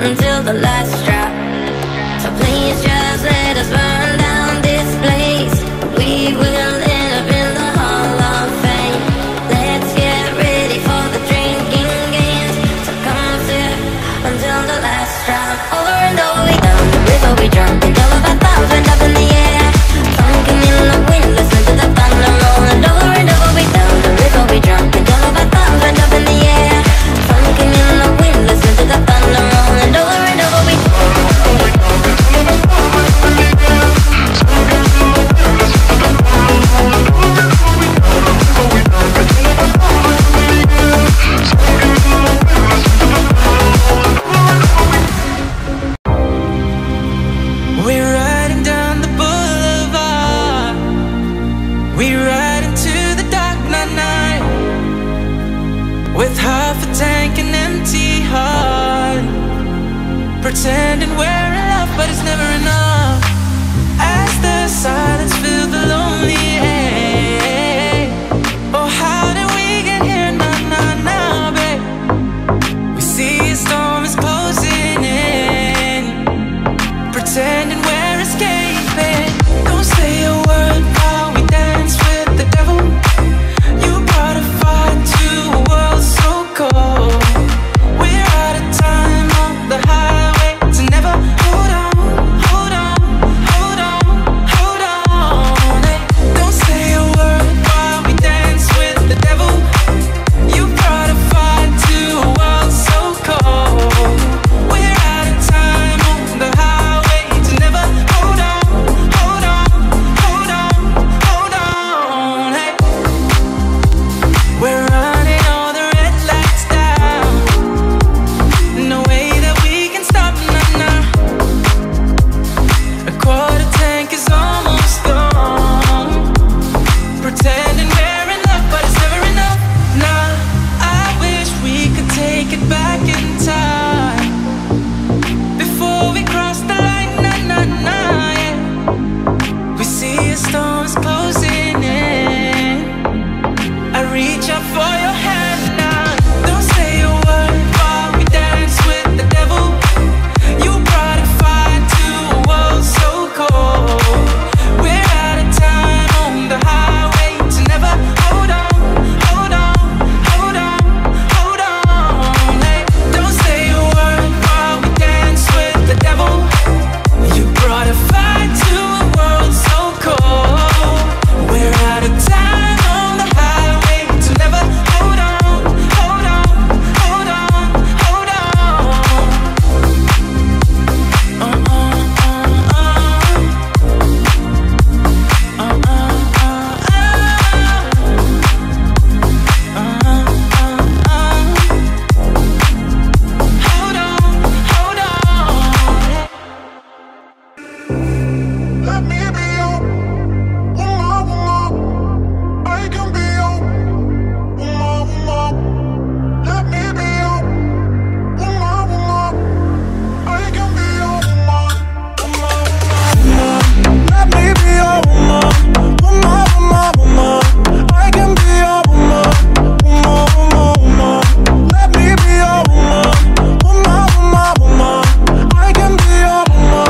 Speaker 3: until the last drop. So please just let us burn down this place. We will end up in the Hall of Fame. Let's get ready for the drinking games. So come on, sip until the last drop. Over and over we down the river we drunk until the 5,000 went up in the air. Funkin' in the wind, listen to the thunder rolling. Over and over we down the river we drunk until the 5,000 went up in the air. Funkin' in the wind, listen to the thunder rolling. Over and over we.
Speaker 5: We're riding down the boulevard. We ride into the dark night with half a tank and empty heart, pretending we're in love, but it's never enough. As the silence fills the lonely air. Oh, how did we get here? Now, babe. We see a storm is closing in, pretending we're escaping. Don't say a word while we dance with the devil. You brought a fire to a world so cold. We're out of time on the highway to never hold on, hold on, hold on, hold on. Hey, don't say a word while we dance with the devil. You brought a fire to a world so cold. We're out of time on the highway to never hold on, hold on, hold on, hold on. Hey, we're running all the red lights down. No way that we can stop, nah. A quarter tank is almost gone, pretending we're in love, but it's never enough. Nah, I wish we could take it back in time before we cross the line, nah, yeah. We see a storm's closing in. I reach out for your hand now. Don't say a word while we dance with the devil. You brought a fire to a world so cold. We're out of time on the highway to never hold on, hold on, hold on, hold on. Hey, don't say a word while we dance with the devil. You brought a fire to a world so cold. We're out of time on the highway to never hold on, hold on, hold on, hold on. Hold on, hold on.
Speaker 9: Let me be your woman. I can be your woman. Let me be your woman. I can be your woman. Let me be your woman. Woman. I can be your woman. Woman. Let me be your woman. Woman. I can be your woman.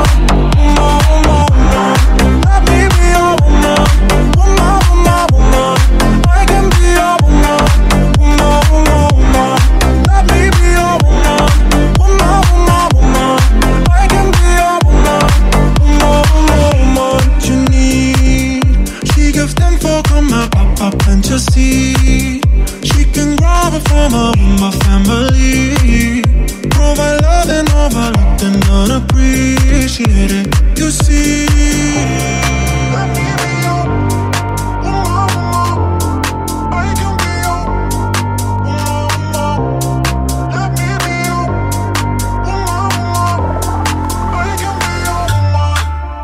Speaker 9: Let me be your woman. Woman. I can be your woman. Let me be your woman. Woman. I can be your woman. You need. She gives them for come up and just see. She can grab it from my family. Provide love and overlooked and unappreciated. You see. Let me be your woman. I can be your woman. Let me be your woman. I can be your woman.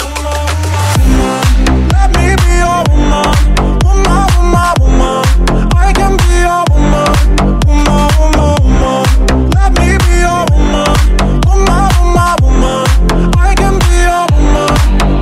Speaker 9: Let me be your woman. Woman. I can be your woman. Let me be your woman. Woman. I can be your woman.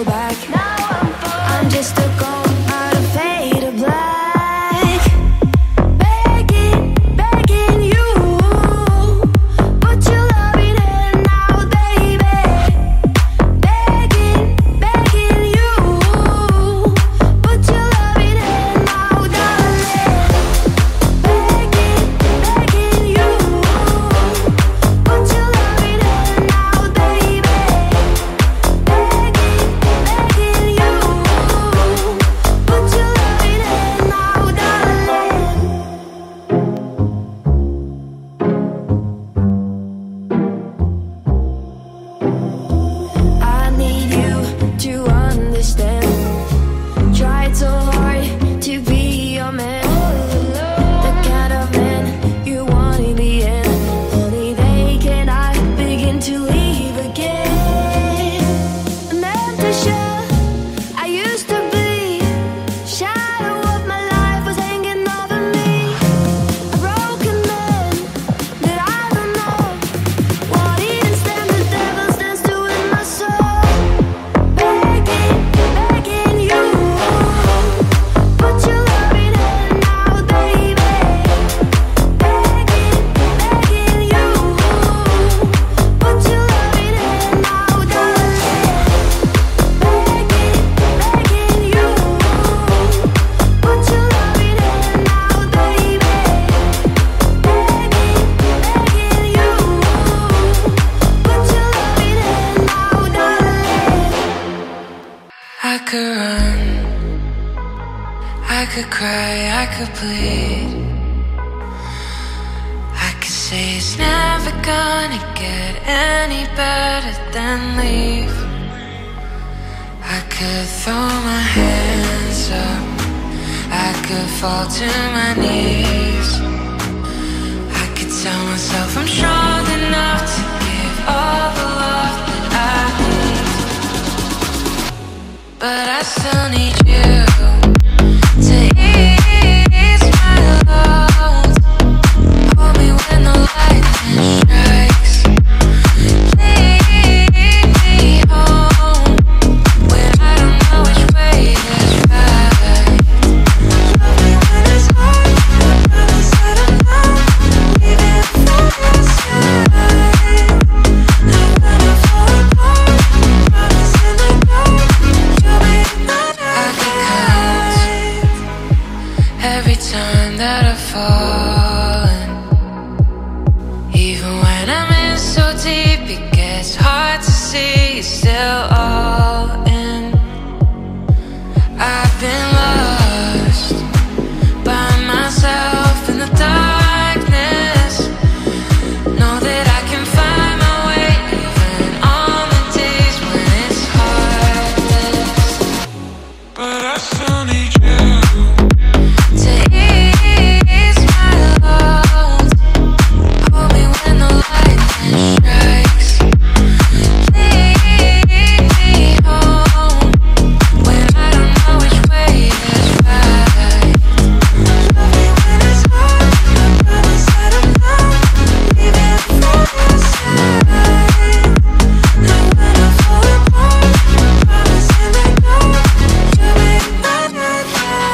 Speaker 1: back. I'm just a ghost out of fade of black. Begging you, put your loving hand now, baby. Begging you, put your loving hand now, darling. Begging you, put your loving hand now, baby. Begging you, put your loving hand now, darling. I need you to understand. Tried so hard to be your man, the kind of man you want in the end. Only they cannot begin to leave again. An empty shell I used to be. Shadow of my life was hanging over me. A broken man that I don't know. Won't even stand the devil stands to in my soul. Begging you, put your loving hand now, baby. Begging you, put your loving hand now, darling. Begging you, put your loving hand now, baby. Begging you, put your loving hand now, darling.
Speaker 2: I could run, I could cry, I could bleed. I could say it's never gonna get any better than leave. I could throw my hands up, I could fall to my knees. I could tell myself I'm strong enough to give all the love that I need. But I still need you to ease my load. Hold me when the lightning strikes. Lead me home when I don't know which way is right. Love me when it's hard, I promise that I'm not leaving from your side. And when I fall apart, promise in the dark, you'll be my night. I could count every time that I've fallen. Even when I'm in so deep, it gets hard to see you're still all in. I've been lost by myself in the darkness. Know that I can find my way even on the days when it's hardest. But I still need you to ease my load. Hold me when the lightning strikes. Lead me home when I don't know which way is right. Love me when it's hard, I promise that I'm not leaving from your side. And when I fall apart, promise in the dark, you'll be my night.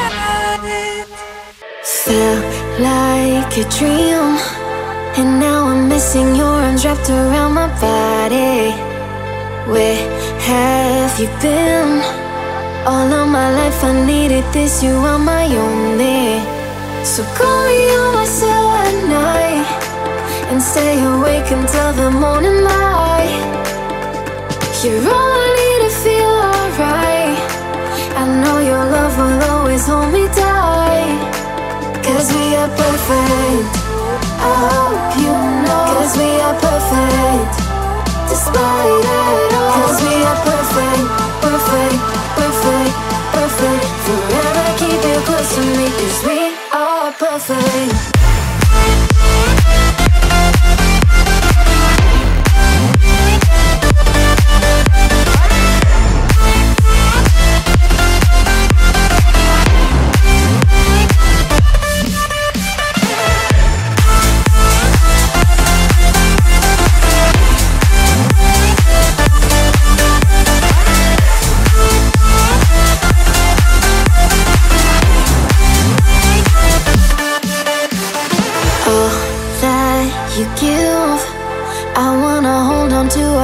Speaker 1: Felt like a dream, and now I'm missing your arms wrapped around my body. Where have you been? All of my life I needed this, you are my only. So call me on my cell at night and stay awake until the morning light. You're all I need to feel alright. I know your love will always hold me tight. 'Cause we are perfect, I hope you know. 'Cause we are perfect, despite it all. 'Cause we are perfect, perfect, perfect, perfect. Forever keep you close to me, 'cause we are perfect.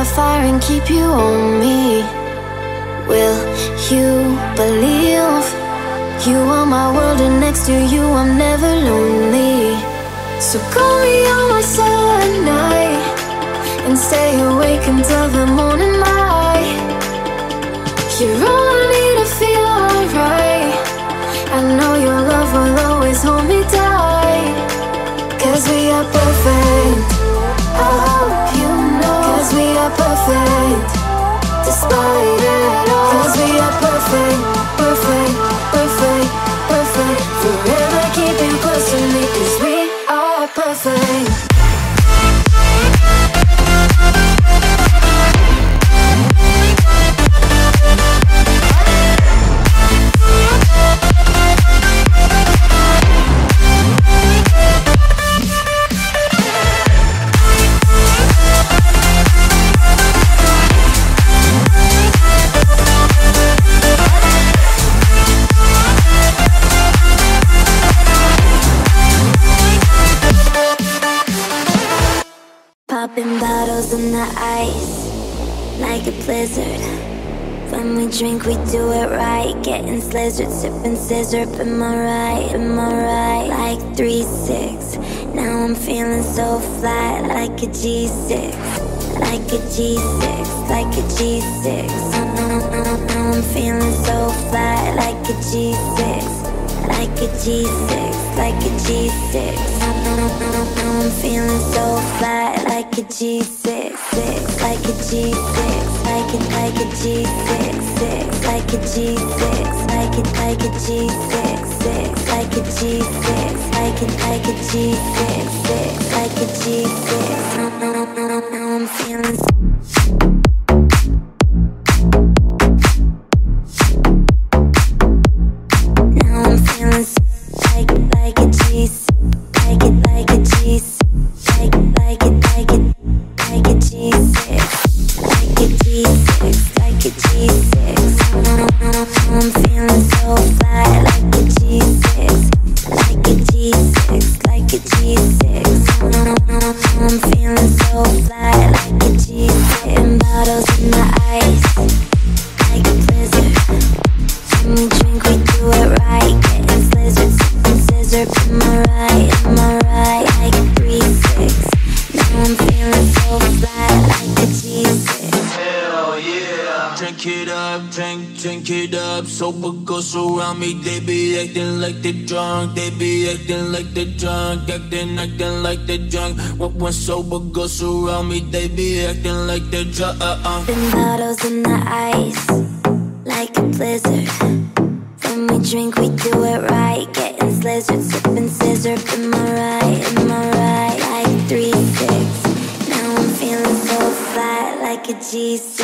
Speaker 1: fire and keep you on me. Will you believe you are my world and next to you I'm never lonely? So call me on my silent night and stay awake until the morning light. You're all I need to feel alright. I know your love will always hold me tight. 'Cause we are perfect, I hope you know. 'Cause we are perfect, despite it all. 'Cause we are perfect, perfect, perfect, perfect. Forever keep you close to me 'cause we are perfect.
Speaker 3: Popping bottles in the ice, like a blizzard. When we drink, we do it right. Getting slizzard, sipping scissor. Am I right? Am I right? Like 3-6. Now I'm feeling so fly, like a G6. Like a G6, like a G6. Now I'm feeling so fly, like a G6. Like a G6, like a G6. Now I'm feeling so fly, like a G6, like a G6, like a G6, like a G6, like a G6, like a G6, like a G6, like a G6. Now I'm feeling. Like a G6, like a G6, like a G6, like a G6, like a G6. I'm feeling so fly, like a G6, like a G6, like a G6. I'm feeling so fly, like a G6. And bottles in the ice, like a blizzard. When we drink, we do it right. Getting slizzard, sipping scissor. Am I right? Am I right? Like 3-6. Now I'm feeling so fly, like a G6.
Speaker 4: Hell yeah. Drink it up, drink it up. Sober girls around me, they be acting like they drunk. They be acting like they drunk, acting like they drunk. When sober girls around me, they be acting like they drunk.
Speaker 3: Been bottles in the ice, like a blizzard. When we drink, we do it right. Getting slizzard, sipping scissor. Am I right? Am I right? Like 3-6. Now I'm feeling so fly, like a G6.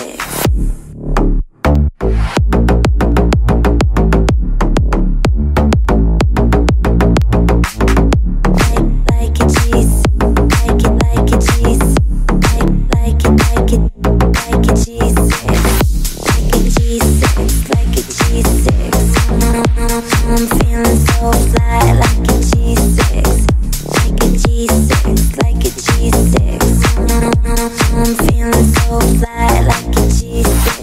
Speaker 3: Like a G6, like a G6, like a G6, like a G6, like a G6. I'm feeling so fly, like a G6, like a G6, like a G6. I'm feeling so fly, like a G6.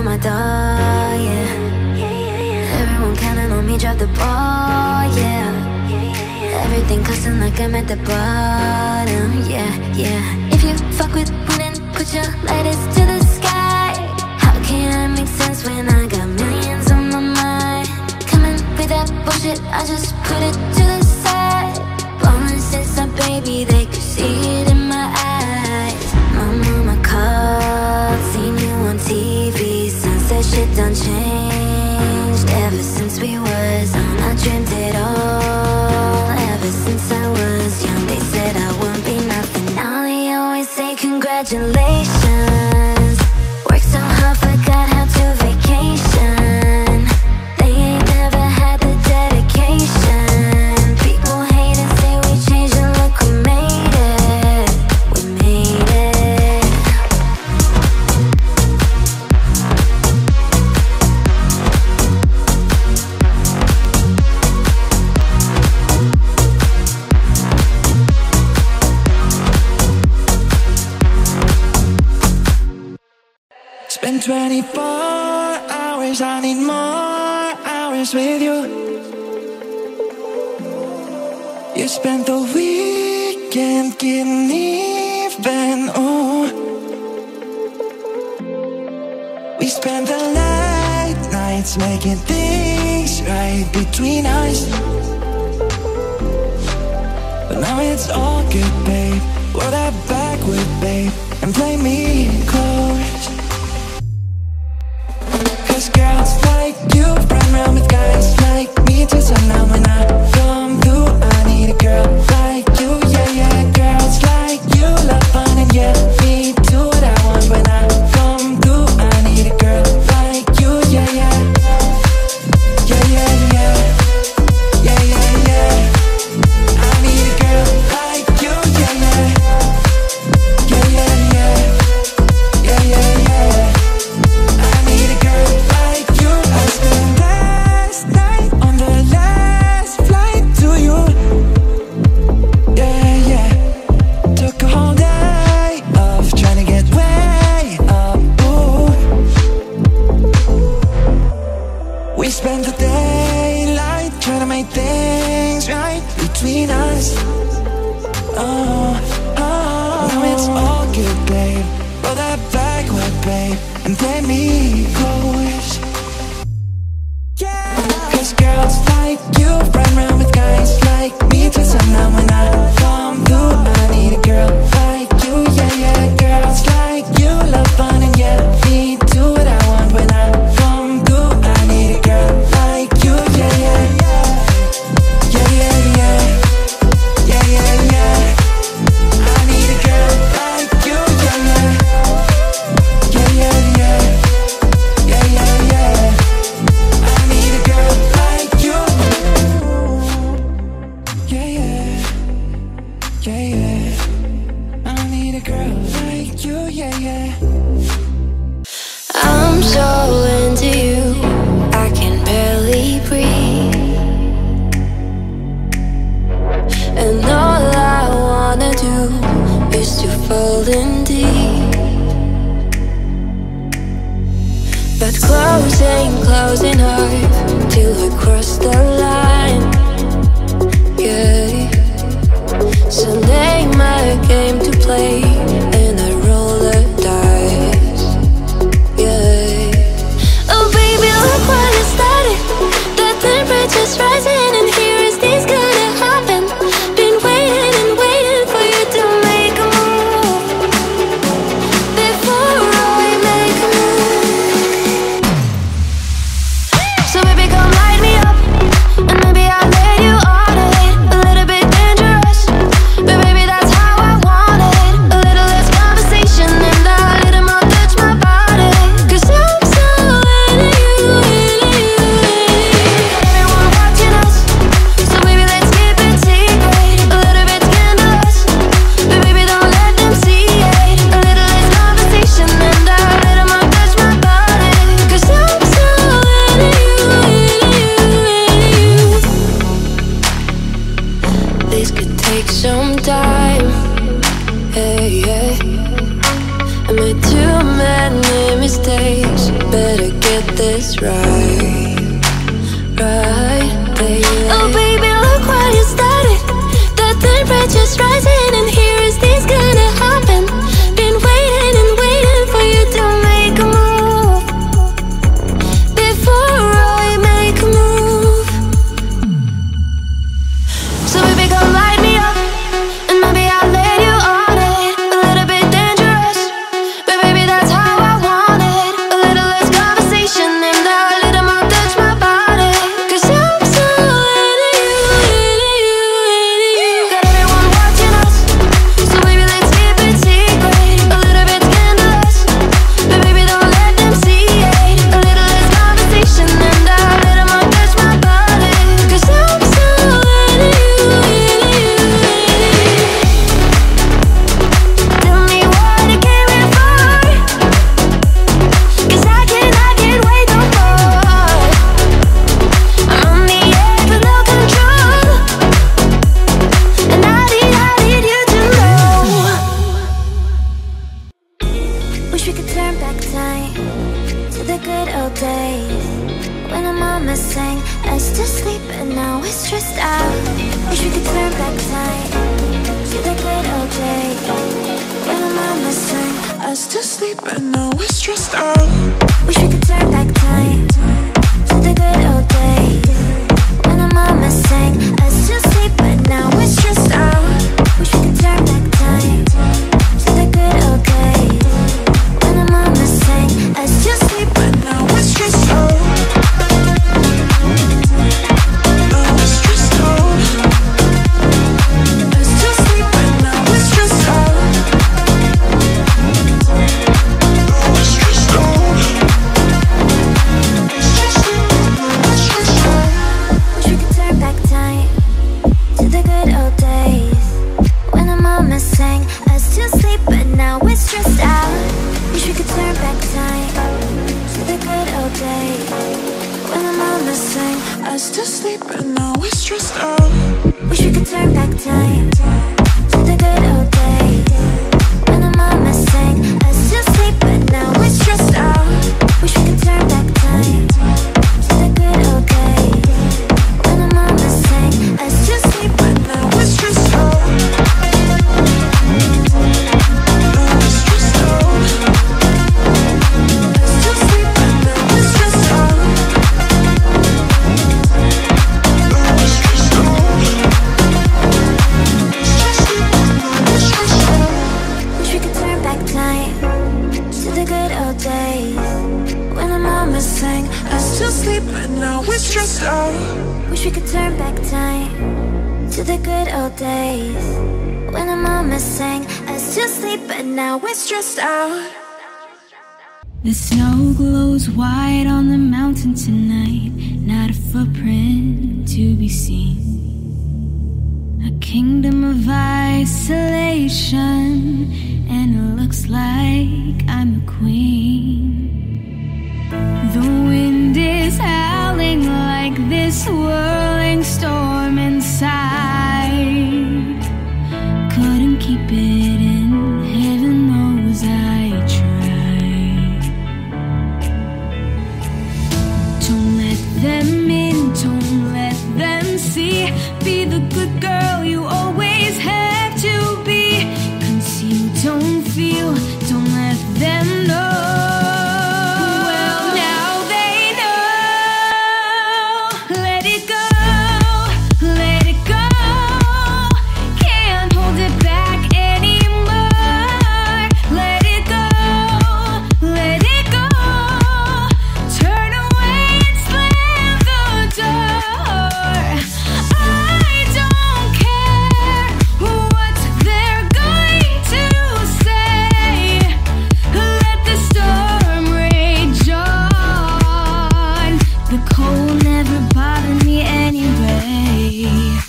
Speaker 3: on my door, yeah. Everyone counting on me, drop the ball, yeah. Everything costing like I'm at the bottom, yeah, yeah. If you fuck with me, then put your lighters to the sky. How can I make sense when I got millions on my mind? Coming with that bullshit, I just put it to the side. Ballin' since I'm baby, they could see it in my eyes. My mama called, seen you on TV. Since that shit done changed. Ever since we was on, I dreamed it all. Ever since I was young, they said I wouldn't be nothing. Now they always say congratulations. Worked so hard, forgot how to vacation. They ain't never had the dedication. People hate and say we changed and look, we made it. We made it.
Speaker 5: Spend 24 hours, I need more hours with you. You spent the weekend getting even, ooh. We spent the late nights making things right between us. But now it's all good, babe. Roll that backward, babe, and play me close. Cause girls like you run around with guys like me till sundown. When I come through, I need a girl like you, yeah, yeah. Girls like you love fun and yeah, me do what I want. When I come through, I need a girl like you, yeah, yeah. Yeah, yeah, yeah. Yeah, yeah, yeah. I need a girl like you, yeah, yeah. Yeah, yeah, yeah. Yeah, yeah, yeah. I need a girl like you. I spent last night on the last flight to you. Yeah, yeah. Took a whole day off trying to get way up, ooh. We spent the daylight trying to make things right between us. Oh, oh. Now it's all good, babe. Roll that backward, babe, and play me close. Yeah. Cause girls like you run around with guys like me till sundown. When I come through, I need a girl like you, yeah, yeah. Girls like you love fun and yeah, me do what I want. When I come through, I need a girl like you, yeah, yeah. Yeah, yeah, yeah. Yeah, yeah, yeah. I need a girl like you, yeah, yeah. Yeah, yeah, yeah. Yeah, yeah, yeah. I need a girl like you.
Speaker 2: is right, baby.
Speaker 6: Oh baby, look what you started. The temperature's rising and here is this gonna happen. Been waiting and waiting for you to make a move before I make a move. So baby, come light me up and maybe I'll let you on it. A little bit dangerous, but baby that's how I want it. A little less conversation and a little more touch my body. 'Cause I'm so into you. Got everyone watching us, so baby let's keep it secret. A little bit scandalous, but baby don't let them see it. A little less conversation and a little more touch my body. 'Cause I'm so into you. Tell me what you came here for, 'cause I cannot get way no more. I'm on the edge with no control, and I need you to know. Wish we could turn back time to the good old days when our mama sang us to sleep and now we're stressed out. Wish we could turn back time to the good old days when our mama sang us to sleep and now we're stressed out. Wish we could turn back time to the good old days when our mama sang us to sleep and now we're stressed out. Wish we could turn back time to the good old days when our mama sang us to sleep and now we're stressed out. Now we're stressed out. Us to sleep and now we're stressed out. Now we're stressed out. Wish we could turn back time to the good old days when our mama sang us to sleep but now we're stressed out. Wish we could turn back time to the good old days when our mama sang us to sleep but now we're stressed out. Wish we could turn back time to the good old days when our mama sang us to sleep but now we're stressed out. Wish we could turn back time to the good old days when our mama sang us to sleep but now we're stressed out. Now we're stressed out. Us to sleep but now we're stressed out. Now we're stressed out. Wish we could turn back time to the good old days when our mama sang us to sleep but now we're stressed out. Wish we could turn back time to the good old days when our mama sang us to sleep but now we're stressed out.
Speaker 11: The snow glows white on the mountain tonight, not a footprint to be seen. A kingdom of isolation, and it looks like I'm the queen. The wind is howling like this whirling storm inside. Couldn't keep it in, heaven knows I tried. Don't let them in, don't let them see. Be the good girl you always have to be. Conceal, don't feel, don't let them know. Well, now they know. Let it go, let it go. Can't hold it back anymore. Let it go, let it go. Turn away and slam the door. I don't care what they're going to say. Let the storm rage on. The cold never bothered me anyway.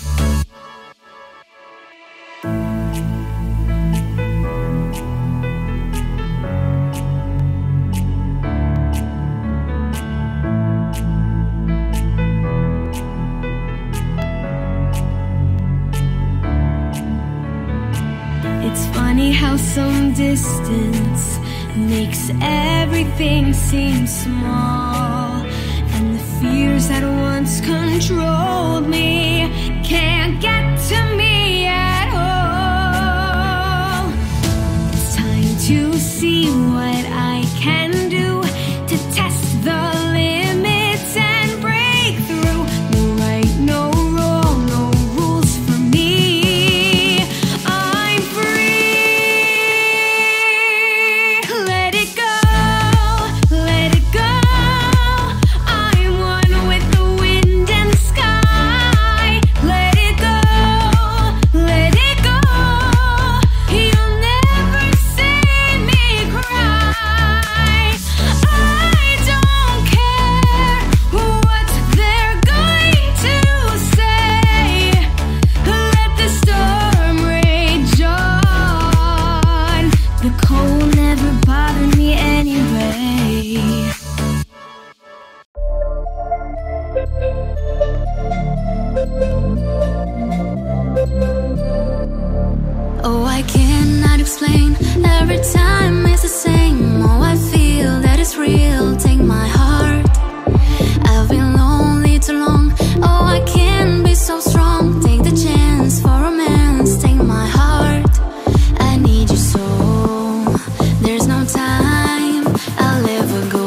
Speaker 11: It's funny how some distance makes everything seem small. fears that once controlled me can't get to me at all. It's time to see what I can do to test the limits and break through. No right, no wrong, no rules for me. I'm free. Let it go, let it go. I'm one with the wind and the sky. Let it go, let it go. You'll never see me cry. I don't care what they're going to say. Let the storm rage on. The cold never bothered me anyway. Oh, I cannot explain. Every time it's the same. Oh, I feel that it's real. Take my heart. I've been lonely too long. Oh, I can't be so strong. Take the chance for romance. Take my heart. I need you so. There's no time. I'll ever go.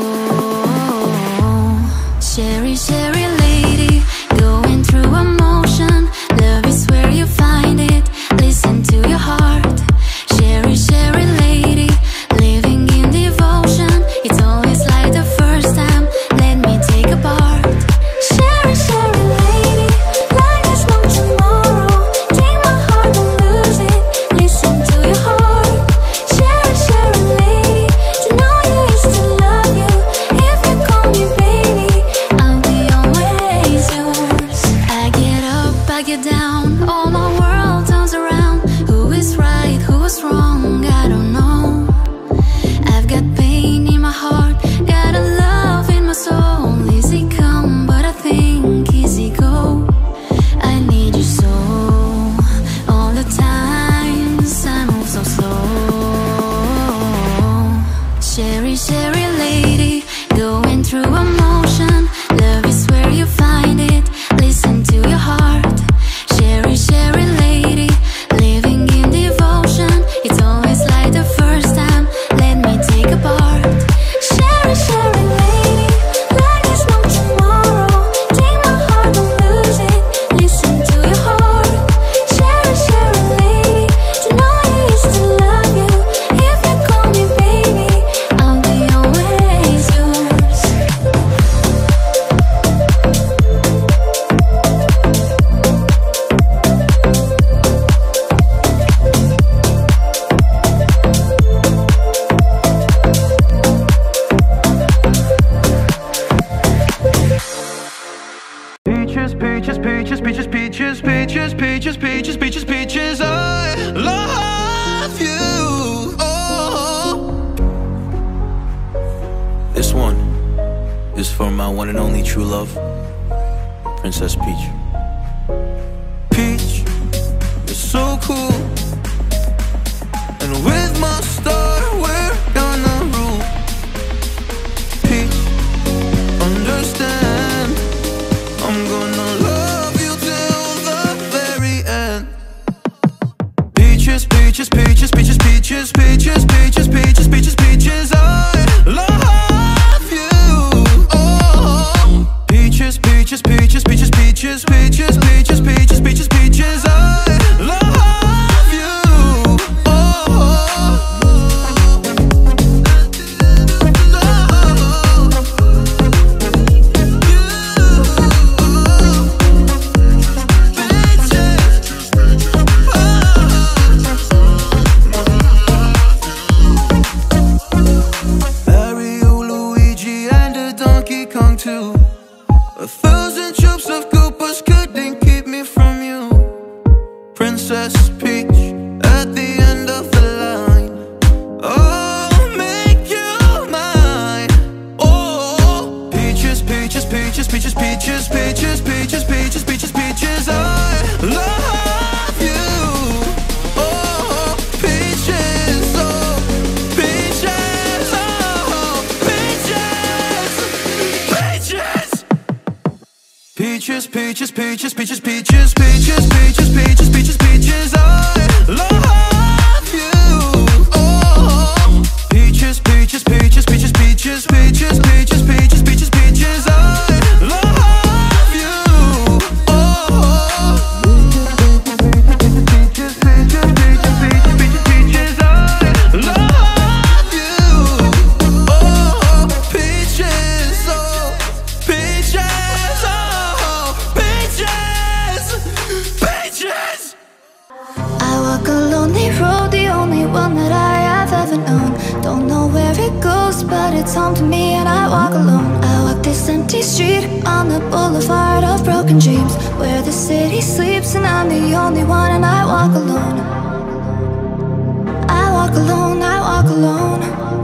Speaker 11: Sherry, Sherry lady, going through emotion. Love is where you find it. Listen to your heart. Sherry, Sherry lady, living in devotion. It's always like the first time. Let me take a part. Sherry, Sherry lady, like there's no tomorrow. Take my heart, don't lose it. Listen to your heart. Sherry, Sherry lady, to know you is to love you. If you call me baby, I'll be always yours. I get up, I get down, all my world turns around. Who is right, who is wrong, I don't know. I've got pain in my heart, got a love in my soul. Easy come, but I think easy go. I need you so. All the times I move so slow. Sherry, Sherry lady, going through emotion. Love is where you find it. Listen to your heart. Sherry, Sherry lady, living in devotion. It's always like the first time. Let me take a part. Sherry, Sherry lady, like there's no tomorrow. Take my heart, don't lose it. Listen to your heart. Sherry, Sherry lady, to know you is to love you. If you call me baby, I'll be always yours.
Speaker 7: Peaches, peaches, peaches, peaches, peaches, peaches, peaches, peaches, peaches, peaches. I love you. Oh.
Speaker 4: This one is for my one and only true love, Princess Peach.
Speaker 7: Peach, you're so cool. And with my star, we're gonna rule. Peach, understand, I'm gonna love you till the very end. Peaches, peaches, peaches, peaches, peaches, peaches, peaches, peaches, peaches, peaches. I love you. Oh. Peaches, peaches, peaches, peaches, peaches, peaches, peaches, peaches, peaches, peaches. I love you. Oh. Mario, Luigi, and a Donkey Kong too. 1,000 troops of Koopas couldn't keep me from you. Princess Peach, at the end of the line. I'll make you mine. Oh, peaches, peaches, peaches, peaches, peaches, peaches, peaches, peaches, peaches, peaches. I love you. Oh, peaches, oh, peaches, oh, peaches, peaches. Peaches, peaches, peaches, peaches, peaches, peaches, peaches, peaches, peaches, peaches. I love you. Oh, peaches, peaches, peaches, peaches, peaches, peaches, peaches, peaches, peaches, peaches. I love you. Oh, peaches, peaches, peaches, peaches, peaches, peaches. I love you. Oh, peaches, oh, peaches, oh, peaches, peaches.
Speaker 1: I walk a lonely road, the only one that I have ever known. Don't know where it goes, but it's home to me and I walk alone. I walk this empty street on the boulevard of broken dreams, where the city sleeps and I'm the only one and I walk alone. I walk alone, I walk alone.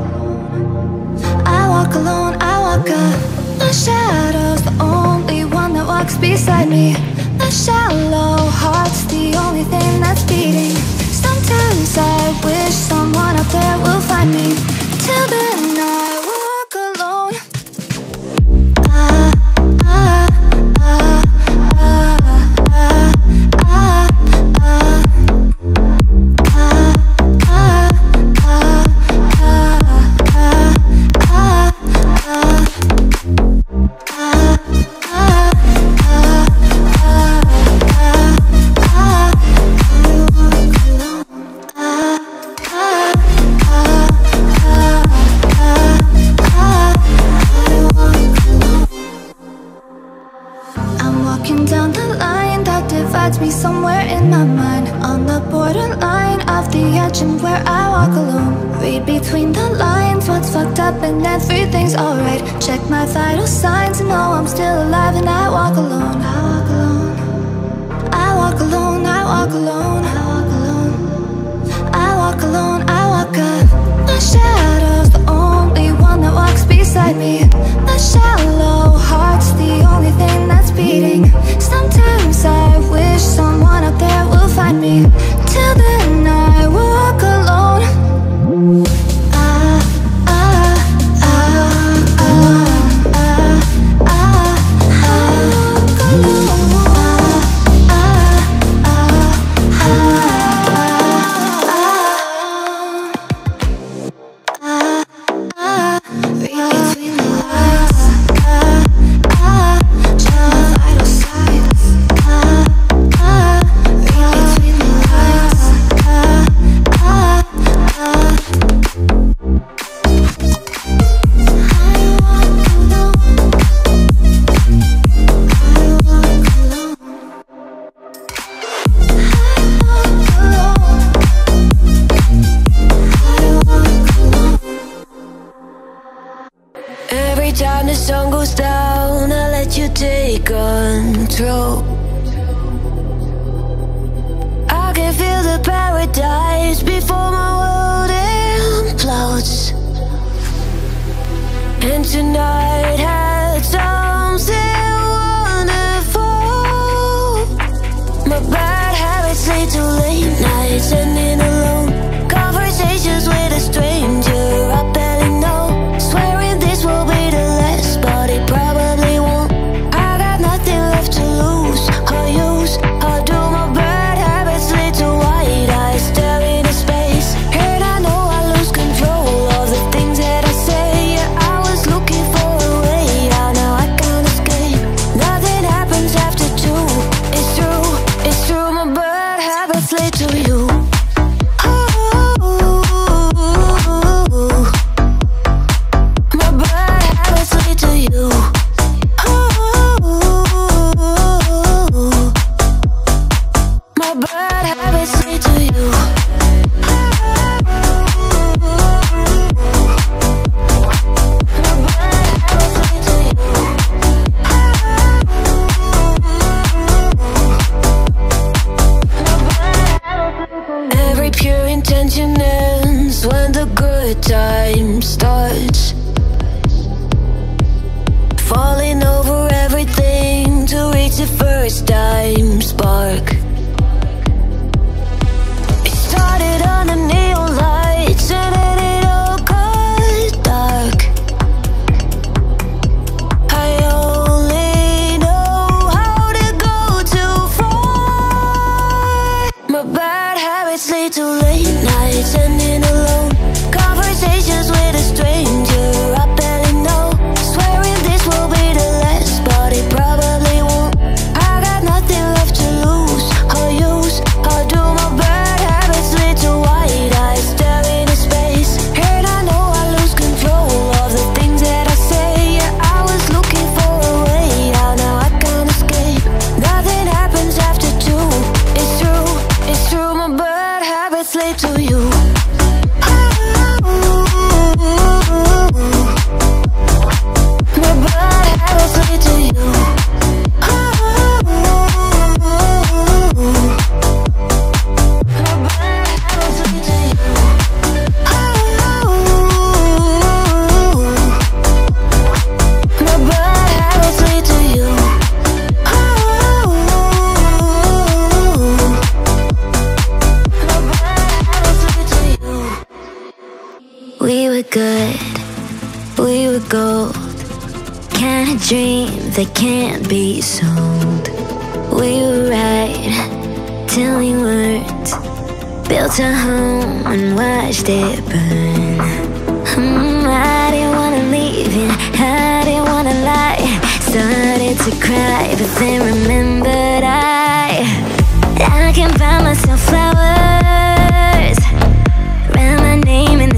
Speaker 1: I walk alone, I walk up. My shadow's the only one that walks beside me. A shallow heart's the only thing that's beating. Sometimes I wish someone up there will find me. Till then I walk alone. Walking down the line that divides me somewhere in my mind, on the borderline of the edge and where I walk alone. Read between the lines what's fucked up and everything's alright. Check my vital signs and know I'm still alive and I walk alone. I walk alone. I walk alone, I walk alone. I walk alone. I walk alone, I walk up. My shadow's the only one that walks beside me. A shallow heart's the only thing that's beating. Sometimes I wish someone up there will find me. Till then I walk alone.
Speaker 12: Every time the sun goes down, I let you take control. I can feel the paradise before my world implodes. And tonight had something wonderful. My bad habits lead to late nights, ending alone. Conversations with a stranger I barely know. Swearing this will be the last, but it probably won't. I got nothing left to lose or use. How do my bad habits lead to white eyes staring into space? And I know I lose control of the things that I say. Yeah, I was looking for a way out, now I can't escape. Nothing happens after two. It's true, it's true. My bad habits lead to you. Every pure intention ends when the good time starts. Falling over everything to reach the first time spark. It started on the neon lights and then it all got dark. I only know how
Speaker 3: sleep to you. My bad habits lead to you. We were good, we were gold, kind of dream that can't be sold. We were right till we weren't, built a home and watched it burn. I didn't wanna leave you, I didn't wanna lie. Started to cry, but then remembered I can buy myself flowers, write my name in the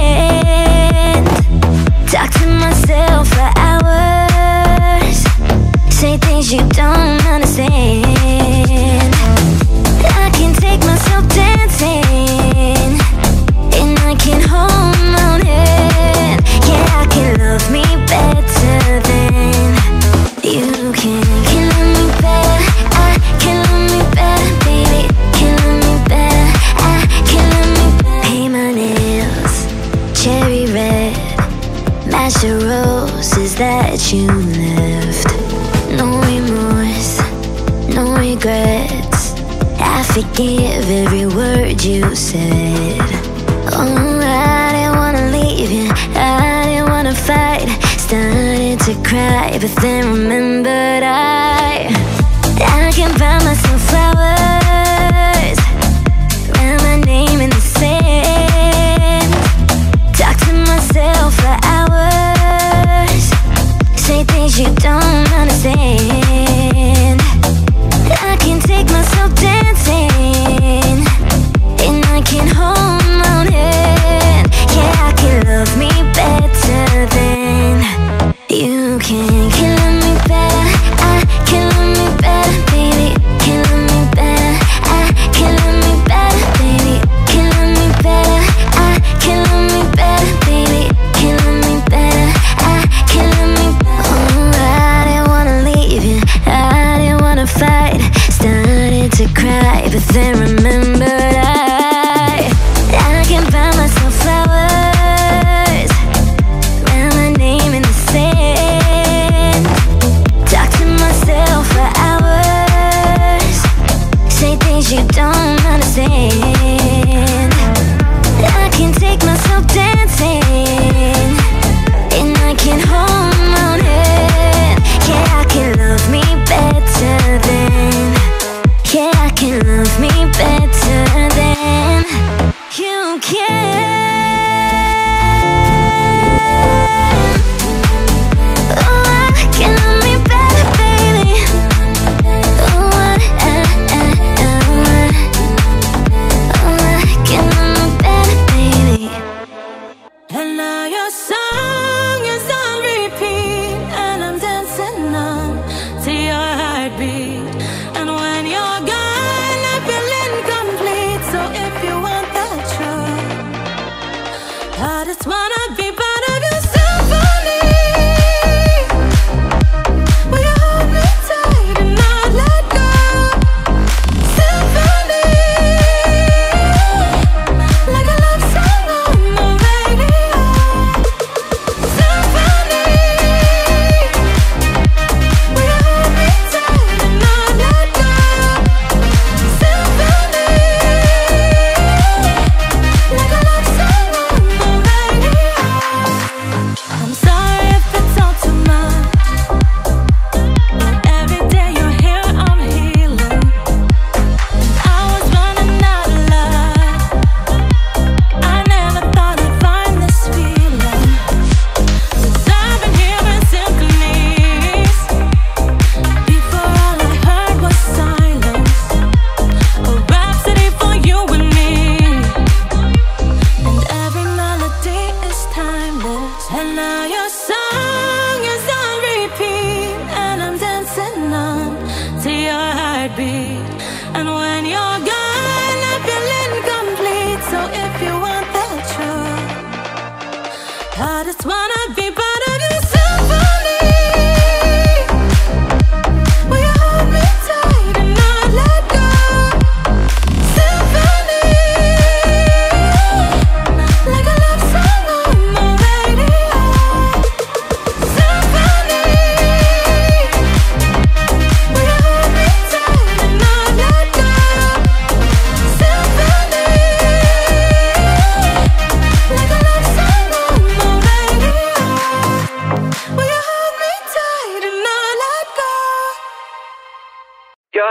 Speaker 3: sand, talk to myself for hours, say things you don't understand. I can take myself dancing, and I can hold my own hand. Yeah, I can love me better than you can. Can love me better, I can love me better, baby. Can love me better, I can love me better. Paint my nails cherry red, match the roses that you left. No remorse, no regrets, I forgive every word you said. Oh, I didn't wanna leave you, I didn't wanna fight. Started to cry, but then remembered I can buy myself flowers, write my name in the sand, talk to myself for hours, say things you don't understand. I can take myself dancing, and I can hold my own hand. Yeah, I can love me better than you can. Can love me better, I can love me better, baby. Can love me better, I can love me better, baby. Can love me better, I can love me better, baby. Can love me better, I can love me better. Oh, I didn't wanna leave you, I didn't wanna fight. Started to cry, but then remembered I can buy myself flowers, write my name in the sand, talk to myself for hours, say things you don't understand. I can take myself dancing, and I can hold my own hand. Yeah, I can love me better than, yeah, I can love me better than you can. Oh, I can love me better, baby. Oh,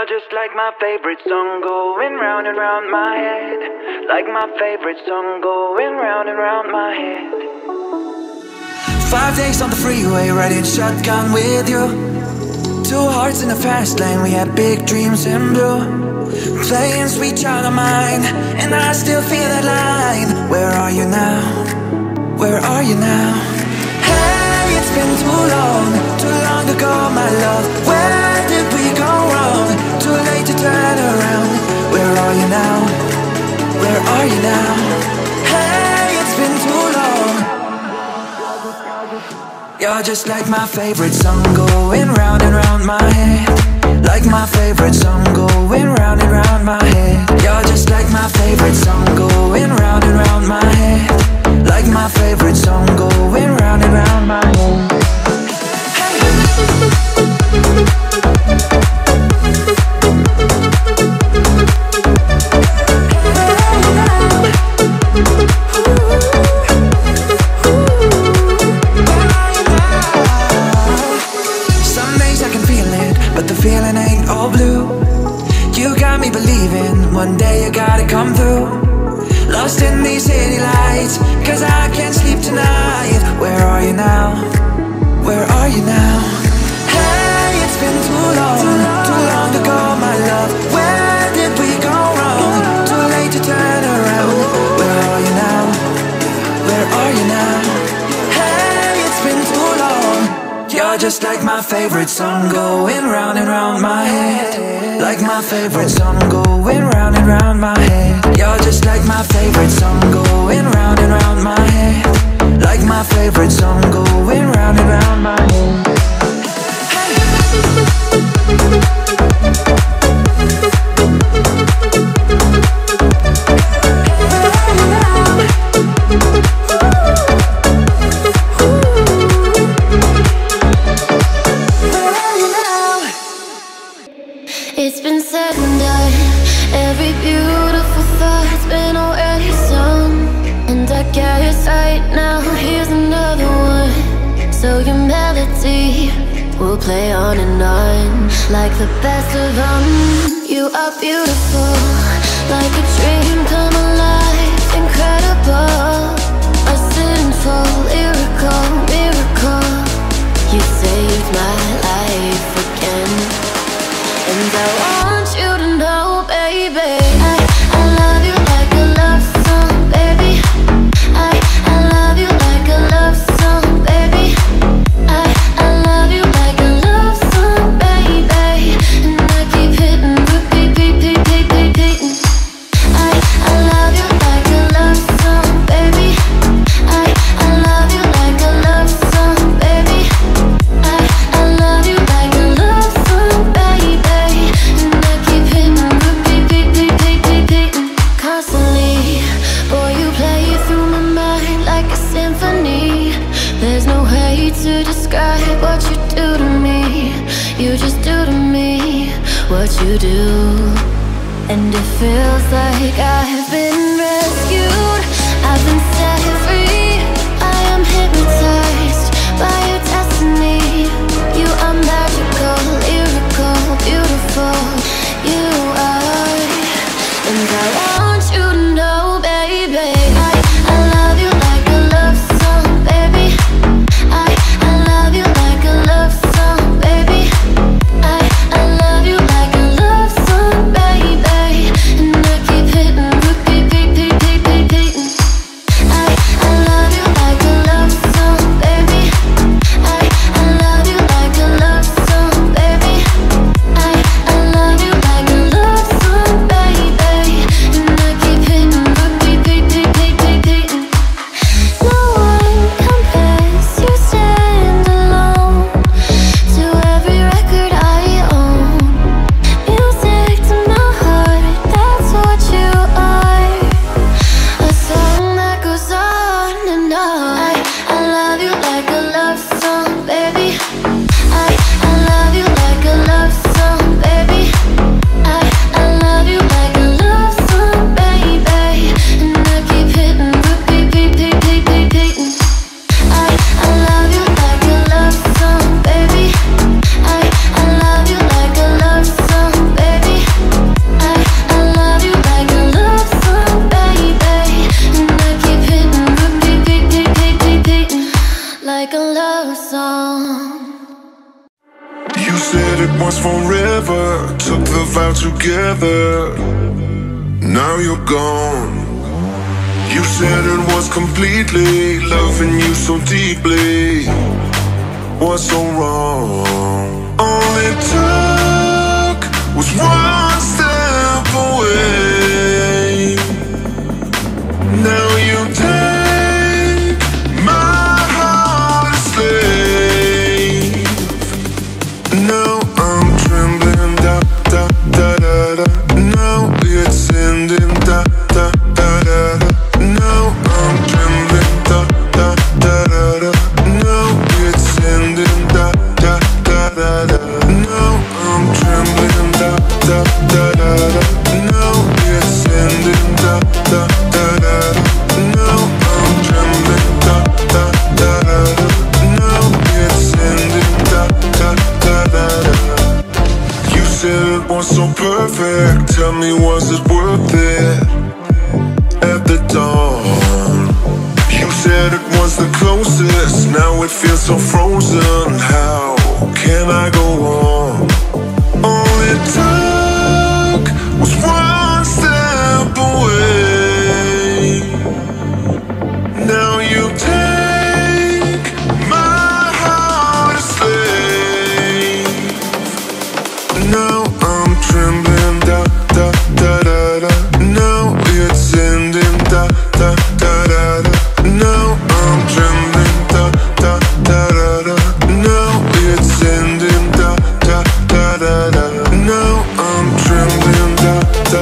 Speaker 13: You're just like my favorite song going round and round my head. Like my favorite song going round and round my head.
Speaker 5: 5 days on the freeway, riding shotgun with you. 2 hearts in the fast lane, we had big dreams in blue. Playing Sweet Child of Mine, and I still feel that line. Where are you now? Where are you now? Hey, it's been too long ago, my love. Where did we go wrong? Too late to turn around. Where are you now? Where are you now? Hey, it's been too long. You're just like my favorite song going round and round my head. Like my favorite song going round and round my head. You're just like my favorite song going round and round my head. Like my favorite song going round and round my head. Some days I can feel it, but the feeling ain't all blue. You got me believing one day you gotta come through. Lost in these city lights, cause I can't sleep tonight. Where are you now? Where are you now? Hey, it's been too long ago, my love. Where did we go wrong? Too late to turn around. Where are you now? Where are you now? Hey, it's been too long. You're just like my favorite song going round and round my head. Like my favorite song going round and round my head. You're just like my favorite song going round and round my head. Like my favorite song going round and round my head.
Speaker 1: It's been said and done. Every beautiful thought's been already sung. And I guess right now here's another one. So your melody will play on and on, like the best of them. You are beautiful, like a dream come alive. Incredible, a sinful, lyrical miracle. You saved my life again. And I want you to know, baby, I love you like a love song, baby. I love you like a love song, baby. I love you like a love song, baby. And I keep hitting repeat, repeating. I love you like a love song, baby. I love you like a love song, baby. I love you like a love song, baby. And I keep hitting repeat, constantly. Boy, you play through my mind like a symphony. There's no way to describe what you do to me. You just do to me what you do. And it feels like I've been rescued. I've been set free. I am hypnotized by your destiny. You are magical, lyrical, beautiful. You are. And I want you to know, baby, I love you like a love song, baby. I love you like a love song, baby. I love you like a love song, baby. And I keep hitting repeat,
Speaker 9: was forever. Took the vow together. Now you're gone. You said it was completely loving you so deeply. What's so wrong? All it took was one step away. Now you take my heart a slave. Now I'm trembling, da da da da da. Now it's ending, da da da da da. Now I'm trembling, da da da da da. Now it's ending, da da da da da. Now I'm trembling, da da da da da. Now it's ending, da da da da da. Now I'm trembling, da da da da da. Now it's ending, da da da da da. You said it was so perfect. Tell me, was it worth it? At the dawn, you said it was the closest. Now it feels so frozen. How can I go on? All it took was one step away. Now you take my heart a slave. Now I'm trembling, da da da da da. Now it's ending, da da da da da. Now I'm trembling, da da da da da. Now it's ending, da da da da da. Now I'm trembling, da da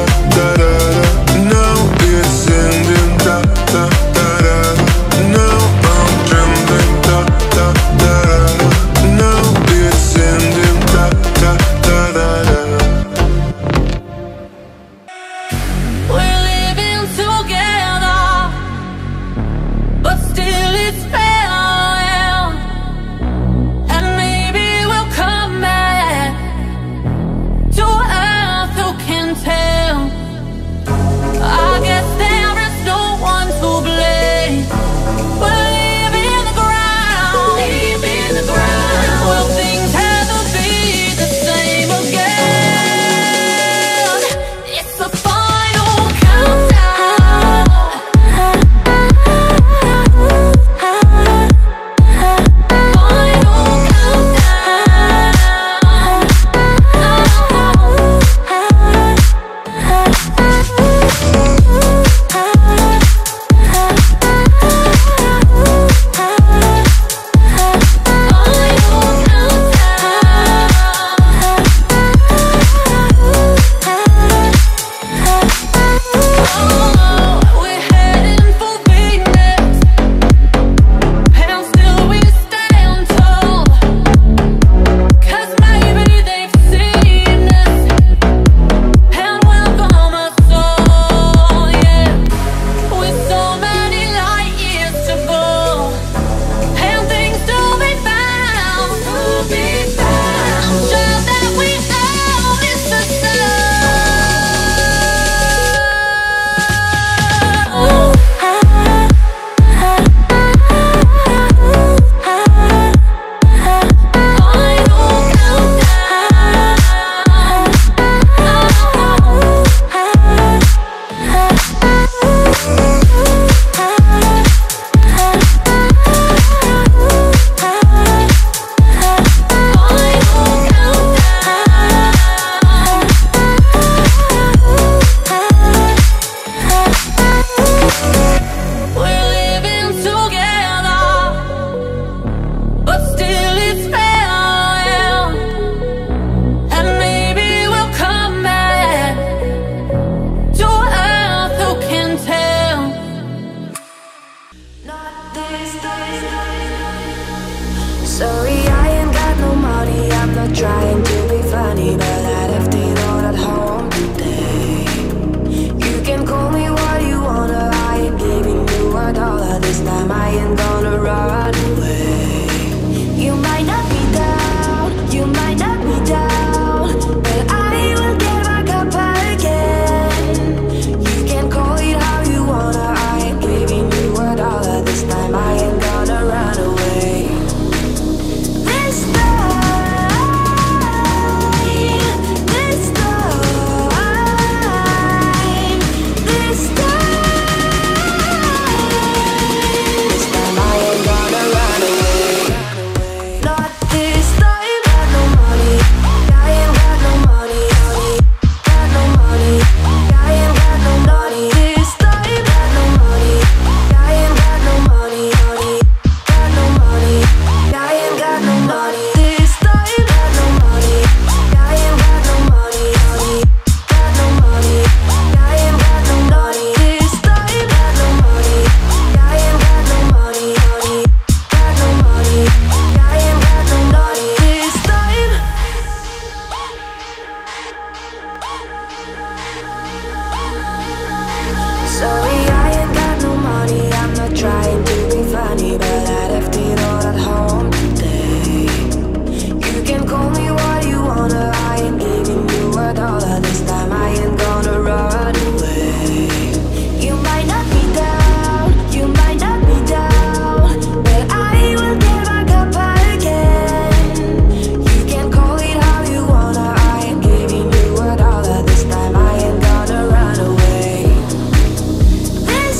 Speaker 12: Sorry, I ain't got no money. I'm not trying to be funny, but I left it all at home today. You can call me what you wanna. I ain't giving you $1 this time. I ain't gonna run away. You might not be down, you might not be down, but I will get back up again. You can call it how you wanna. I ain't giving you $1 this time. I ain't gonna run away. This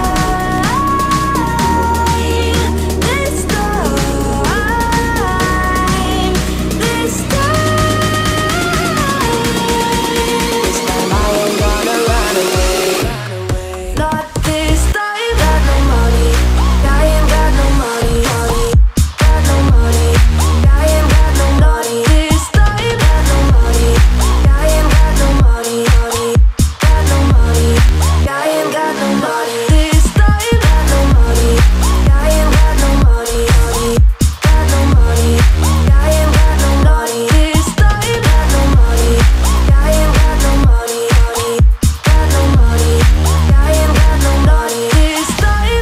Speaker 12: time I ain't gonna run away. Not this time. Got no money, I ain't got no money. Got no money, I ain't got no money. This time, got no money, I ain't got no money. Got no money, I ain't got no money. This time, got no money, I ain't got no money. Got no money, I ain't got no money. This time, got no money, I ain't got no money. Got no money, I ain't got no money. This time.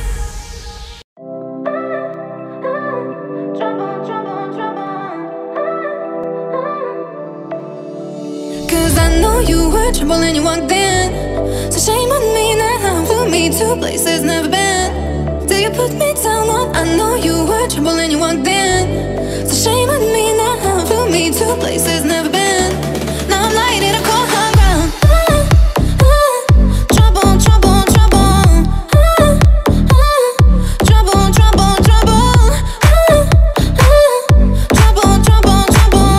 Speaker 8: Cause I know you were trouble and you walked in. So shame on me now, put me to places never been. Till you put me down on, I know you were trouble and you walked in. So shame on me now, put me to places never been. Now I'm lighting a cold high ground. Trouble, trouble, trouble. Trouble, trouble, trouble. Trouble, trouble, trouble.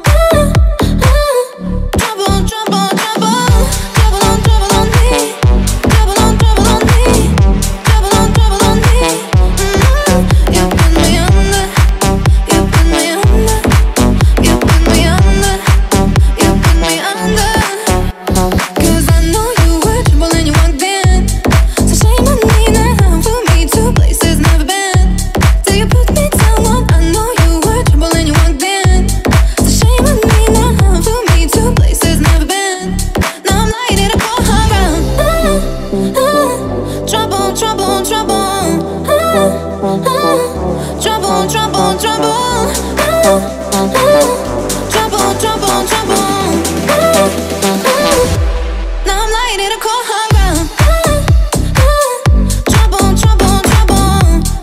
Speaker 8: Trouble, trouble, trouble. Trouble on trouble on me. Trouble on trouble on me. Trouble on trouble on me. You put me under. You put me under. You put me under. You put me under. Cause I know you were trouble and you walked in. So shame on me now, put me to places never been. Till you put me down on, I know you were trouble and you walked in. So shame on me now, put me to places never been. Now I'm lighting a cold high ground. Trouble, trouble, trouble. Trouble, trouble, trouble. Trouble, trouble, trouble. Now I'm lighting a cold high ground. Trouble, trouble, trouble.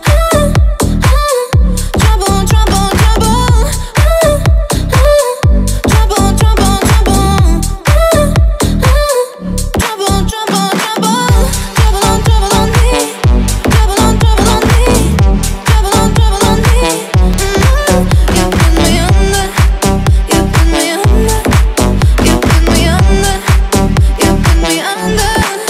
Speaker 8: Trouble, trouble, trouble. Trouble, trouble, trouble. Trouble, trouble, trouble. Trouble on trouble on me. Trouble on trouble on me. Trouble on trouble on me. You put me under. You put me under. You put me under. You put me under.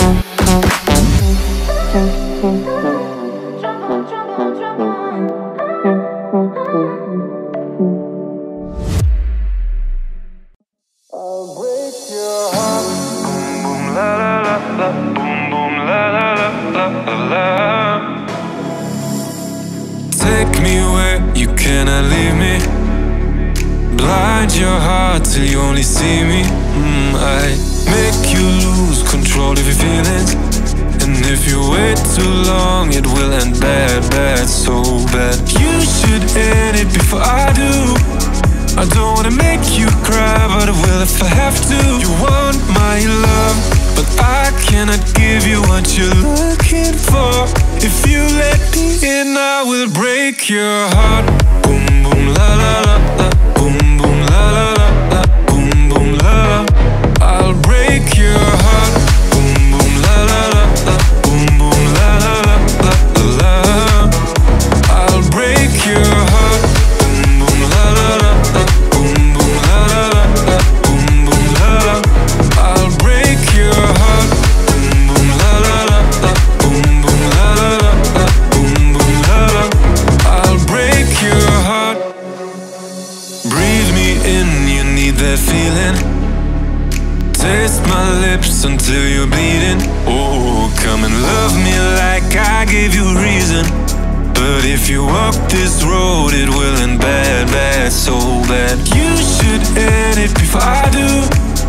Speaker 14: Take me where you cannot leave me. Blind your heart till you only see me. I make you lose control of your feelings. And if you wait too long, it will end bad, bad, so bad. You should end it before I do. I don't wanna make you cry, but I will if I have to. You want my love, but I cannot give you what you're looking for. If you let me in, I will break your heart. Boom, boom, la, la, la, la. Boom, boom, la, la, la, la. Boom, boom, la, la. I'll break your heart. Boom, boom, la, la, la, la. Boom, boom, la, la, la, la, la. I'll break your heart. Boom, boom, la, la, la, la. Boom, boom, la, la, la, la. Boom, boom, la, la. I'll break your heart. Boom, boom, la, la, la, la. Boom, boom, la, la, la, la. Boom, boom, la, la. I'll break your heart. Breathe me in, you need that feeling. Taste my lips until you're bleeding. Oh, come and love me like I gave you reason. But if you walk this road, it will end bad, bad, so bad. You should end it before I do.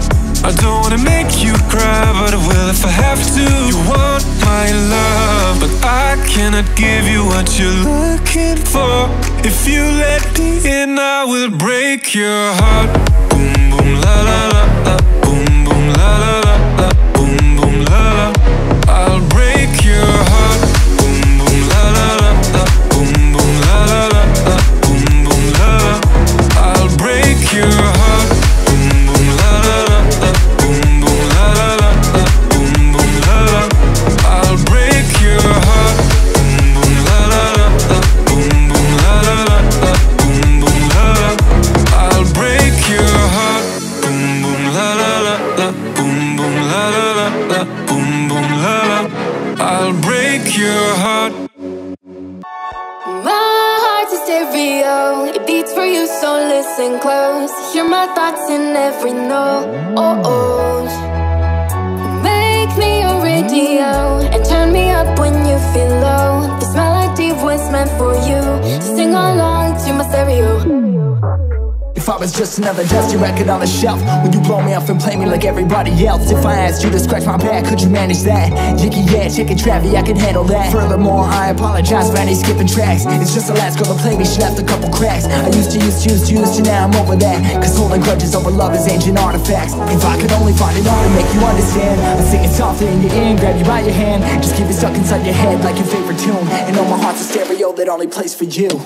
Speaker 14: I don't wanna make you cry, but I will if I have to. You want my love, but I cannot give you what you're looking for. If you let me in, I will break your heart. Boom, boom, la la la la. Boom, boom, la la la la. Boom, boom, la la. I'll break your heart. Boom, boom, la la la la. Boom, boom, la la la la. Boom, boom, la la. I'll break your heart. Boom, boom, la la la la. Boom, boom, la la la la. Boom, boom, la la. I'll break your heart. Boom, boom, la la la la. Boom, boom, la la la la. Boom, boom, la la. I'll break your heart. Boom, boom, la la la la. Boom, boom, la la la la. Boom, boom, la la. I'll break your heart.
Speaker 1: My heart's a stereo, it beats for you, so listen close. Hear my thoughts in every note. Oh, oh. Make me a radio and turn me up when you feel low. This melody was meant for you, so sing along to my stereo.
Speaker 10: If I was just another dusty record on the shelf, would you blow me off and play me like everybody else? If I asked you to scratch my back, could you manage that? Yicky, yeah, chicken Travi, I can handle that. Furthermore, I apologize for any skipping tracks. It's just the last girl to play me, she left a couple cracks. I used to, now I'm over that. Cause holding grudges over love is ancient artifacts. If I could only find it hard to make you understand, I'd sing it softly in your ear and grab you by your hand. Just keep it stuck inside your head like your favorite tune. And know my heart's a stereo that only plays for you.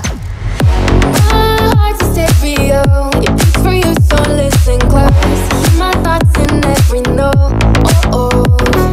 Speaker 1: My heart's a stereo, it beats for you, so listen close. Hear my thoughts in every note. Oh, oh.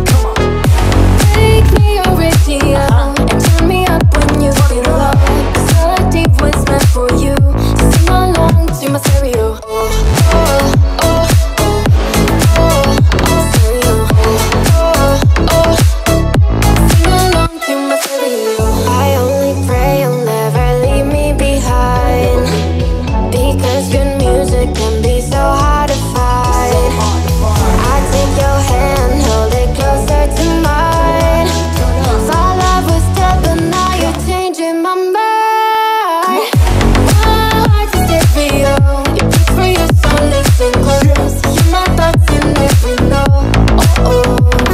Speaker 1: Make me a radio and turn me up when you feel low. This melody was meant for you, so sing along to my stereo. Oh, oh, oh, oh, oh, stereo. Oh, oh, sing along to my stereo. I only pray you'll never leave me behind, because good music can be so hard to find. I take your hand, hold it closer to mine. Thought love was dead, but now you're changing my mind. My heart's a stereo, it beats for you, so listen close. Hear my thoughts in every note. Oh, oh.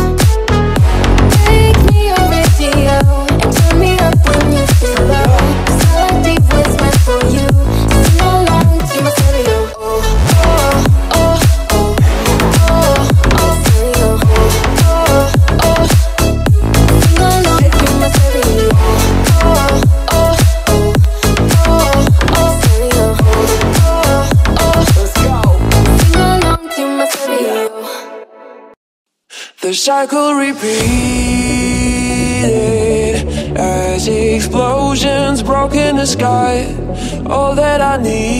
Speaker 1: Make me a radio and turn me up when you feel low. This melody was meant for you, so sing along to my stereo. Oh, oh, oh, oh, oh, stereo. Oh, oh, sing along to my stereo. Oh, oh, oh, stereo. Oh,
Speaker 10: Let's go.
Speaker 1: sing along to my stereo.
Speaker 5: The cycle repeated as explosions broke in the sky. All that I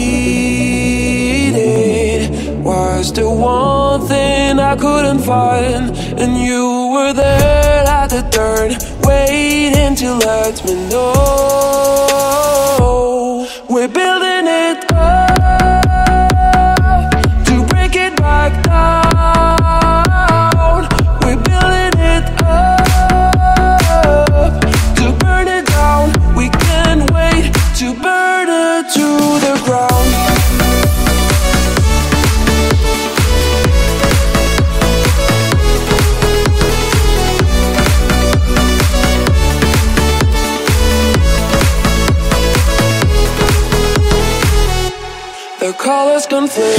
Speaker 5: needed was the one thing I couldn't find, and you were there at the turn, waiting to let me know. We're building it up to break it back down. We're building it up to burn it down. We can't wait to burn it to the ground. The colors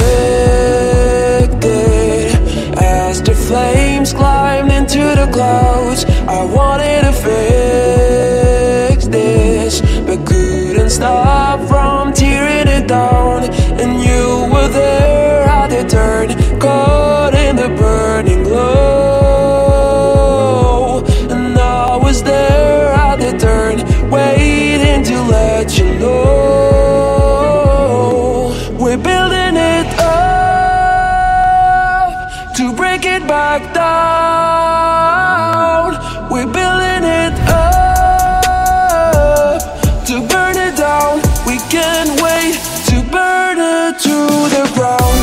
Speaker 5: conflicted as the flames climbed into the clouds. I wanted to fix this, but couldn't stop from tearing it down. And you were there at the turn, caught in the burning glow. And I was there at the turn, waiting to let you know. We're building it up to break it back down. We're building it up to burn it down. We can't wait to burn it to the ground.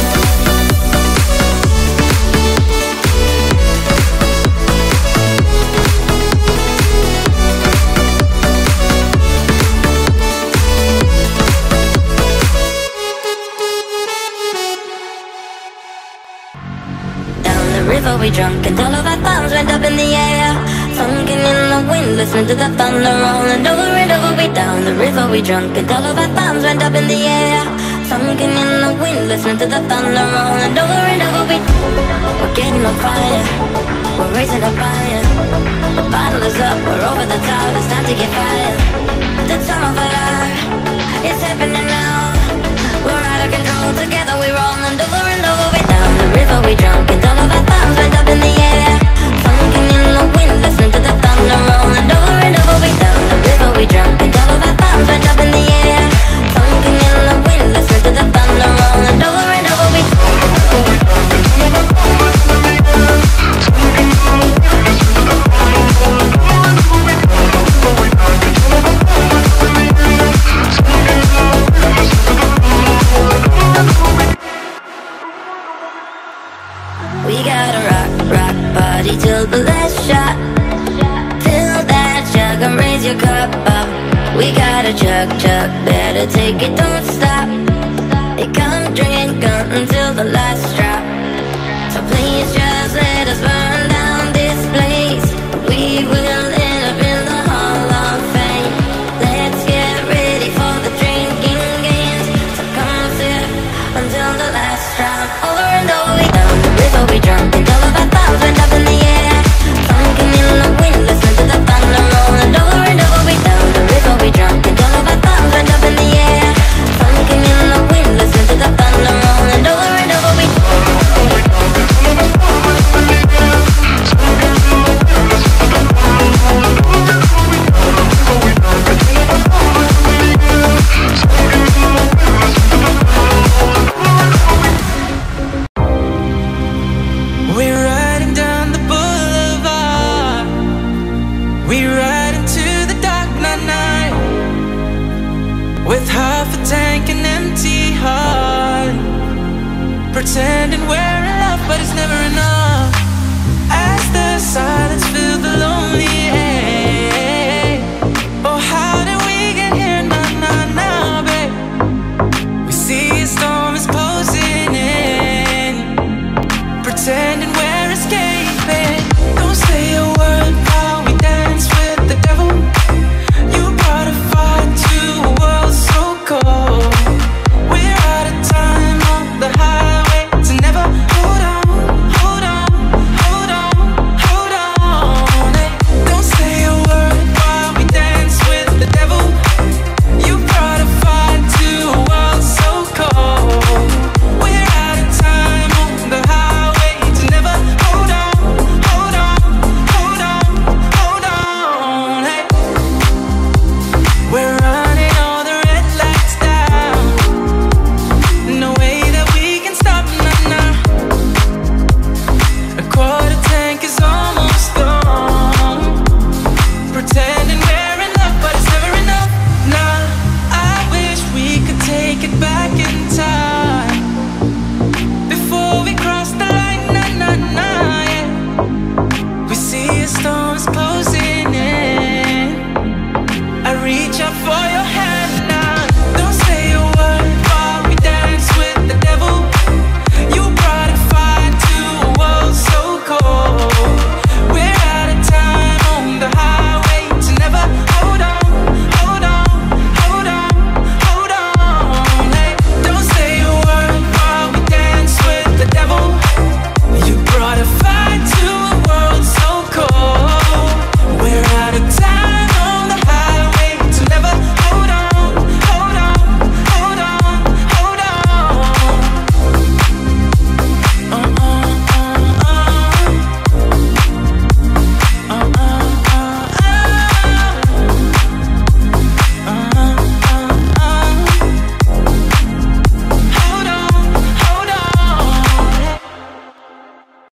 Speaker 3: the river we drunk, and all of our thumbs went up in the air. Sunken in the wind, listening to the thunder rolling over and over. We down the river we drunk, and all of our thumbs went up in the air. Sunken in the wind, listening to the thunder rolling over and over. We're getting on fire, we're raising a fire. The bottle is up, we're over the top, it's time to get fired. The time of fire, it's happening now. We're out of control, together we rolling over and over. We down the river we drunk, and all of our thumbs went up in the air. Sunken in the wind, listen to the thunder rolling over and over. We down the river we drunk, and all of our thumbs went up in the air. Sunken in the wind, listen to the thunder rolling over and over. We gotta rock party till the last shot. Fill that jug and raise your cup up. We gotta chug, better take it, don't stop. Hey, come drink until the last drop. So please just let us burn down this place. We will end up in the Hall of Fame. Let's get ready for the drinking games. So come sip until the last drop. Over and over we down the river we drunk, and all of our thumbs went up in the air. Sunken in the wind, listen to the thunder rolling over and over. We down the river we drunk, and all of our thumbs went up in the air. Sunken in the wind, listen to the thunder rolling over and over.
Speaker 5: We're riding down the boulevard. We're riding to the dark night, with half a tank and empty heart, pretending we're in love, but it's never enough. As the silence fills the lonely air. Oh, how did we get here? Now, babe. We see a storm is closing in, pretending we're escaping.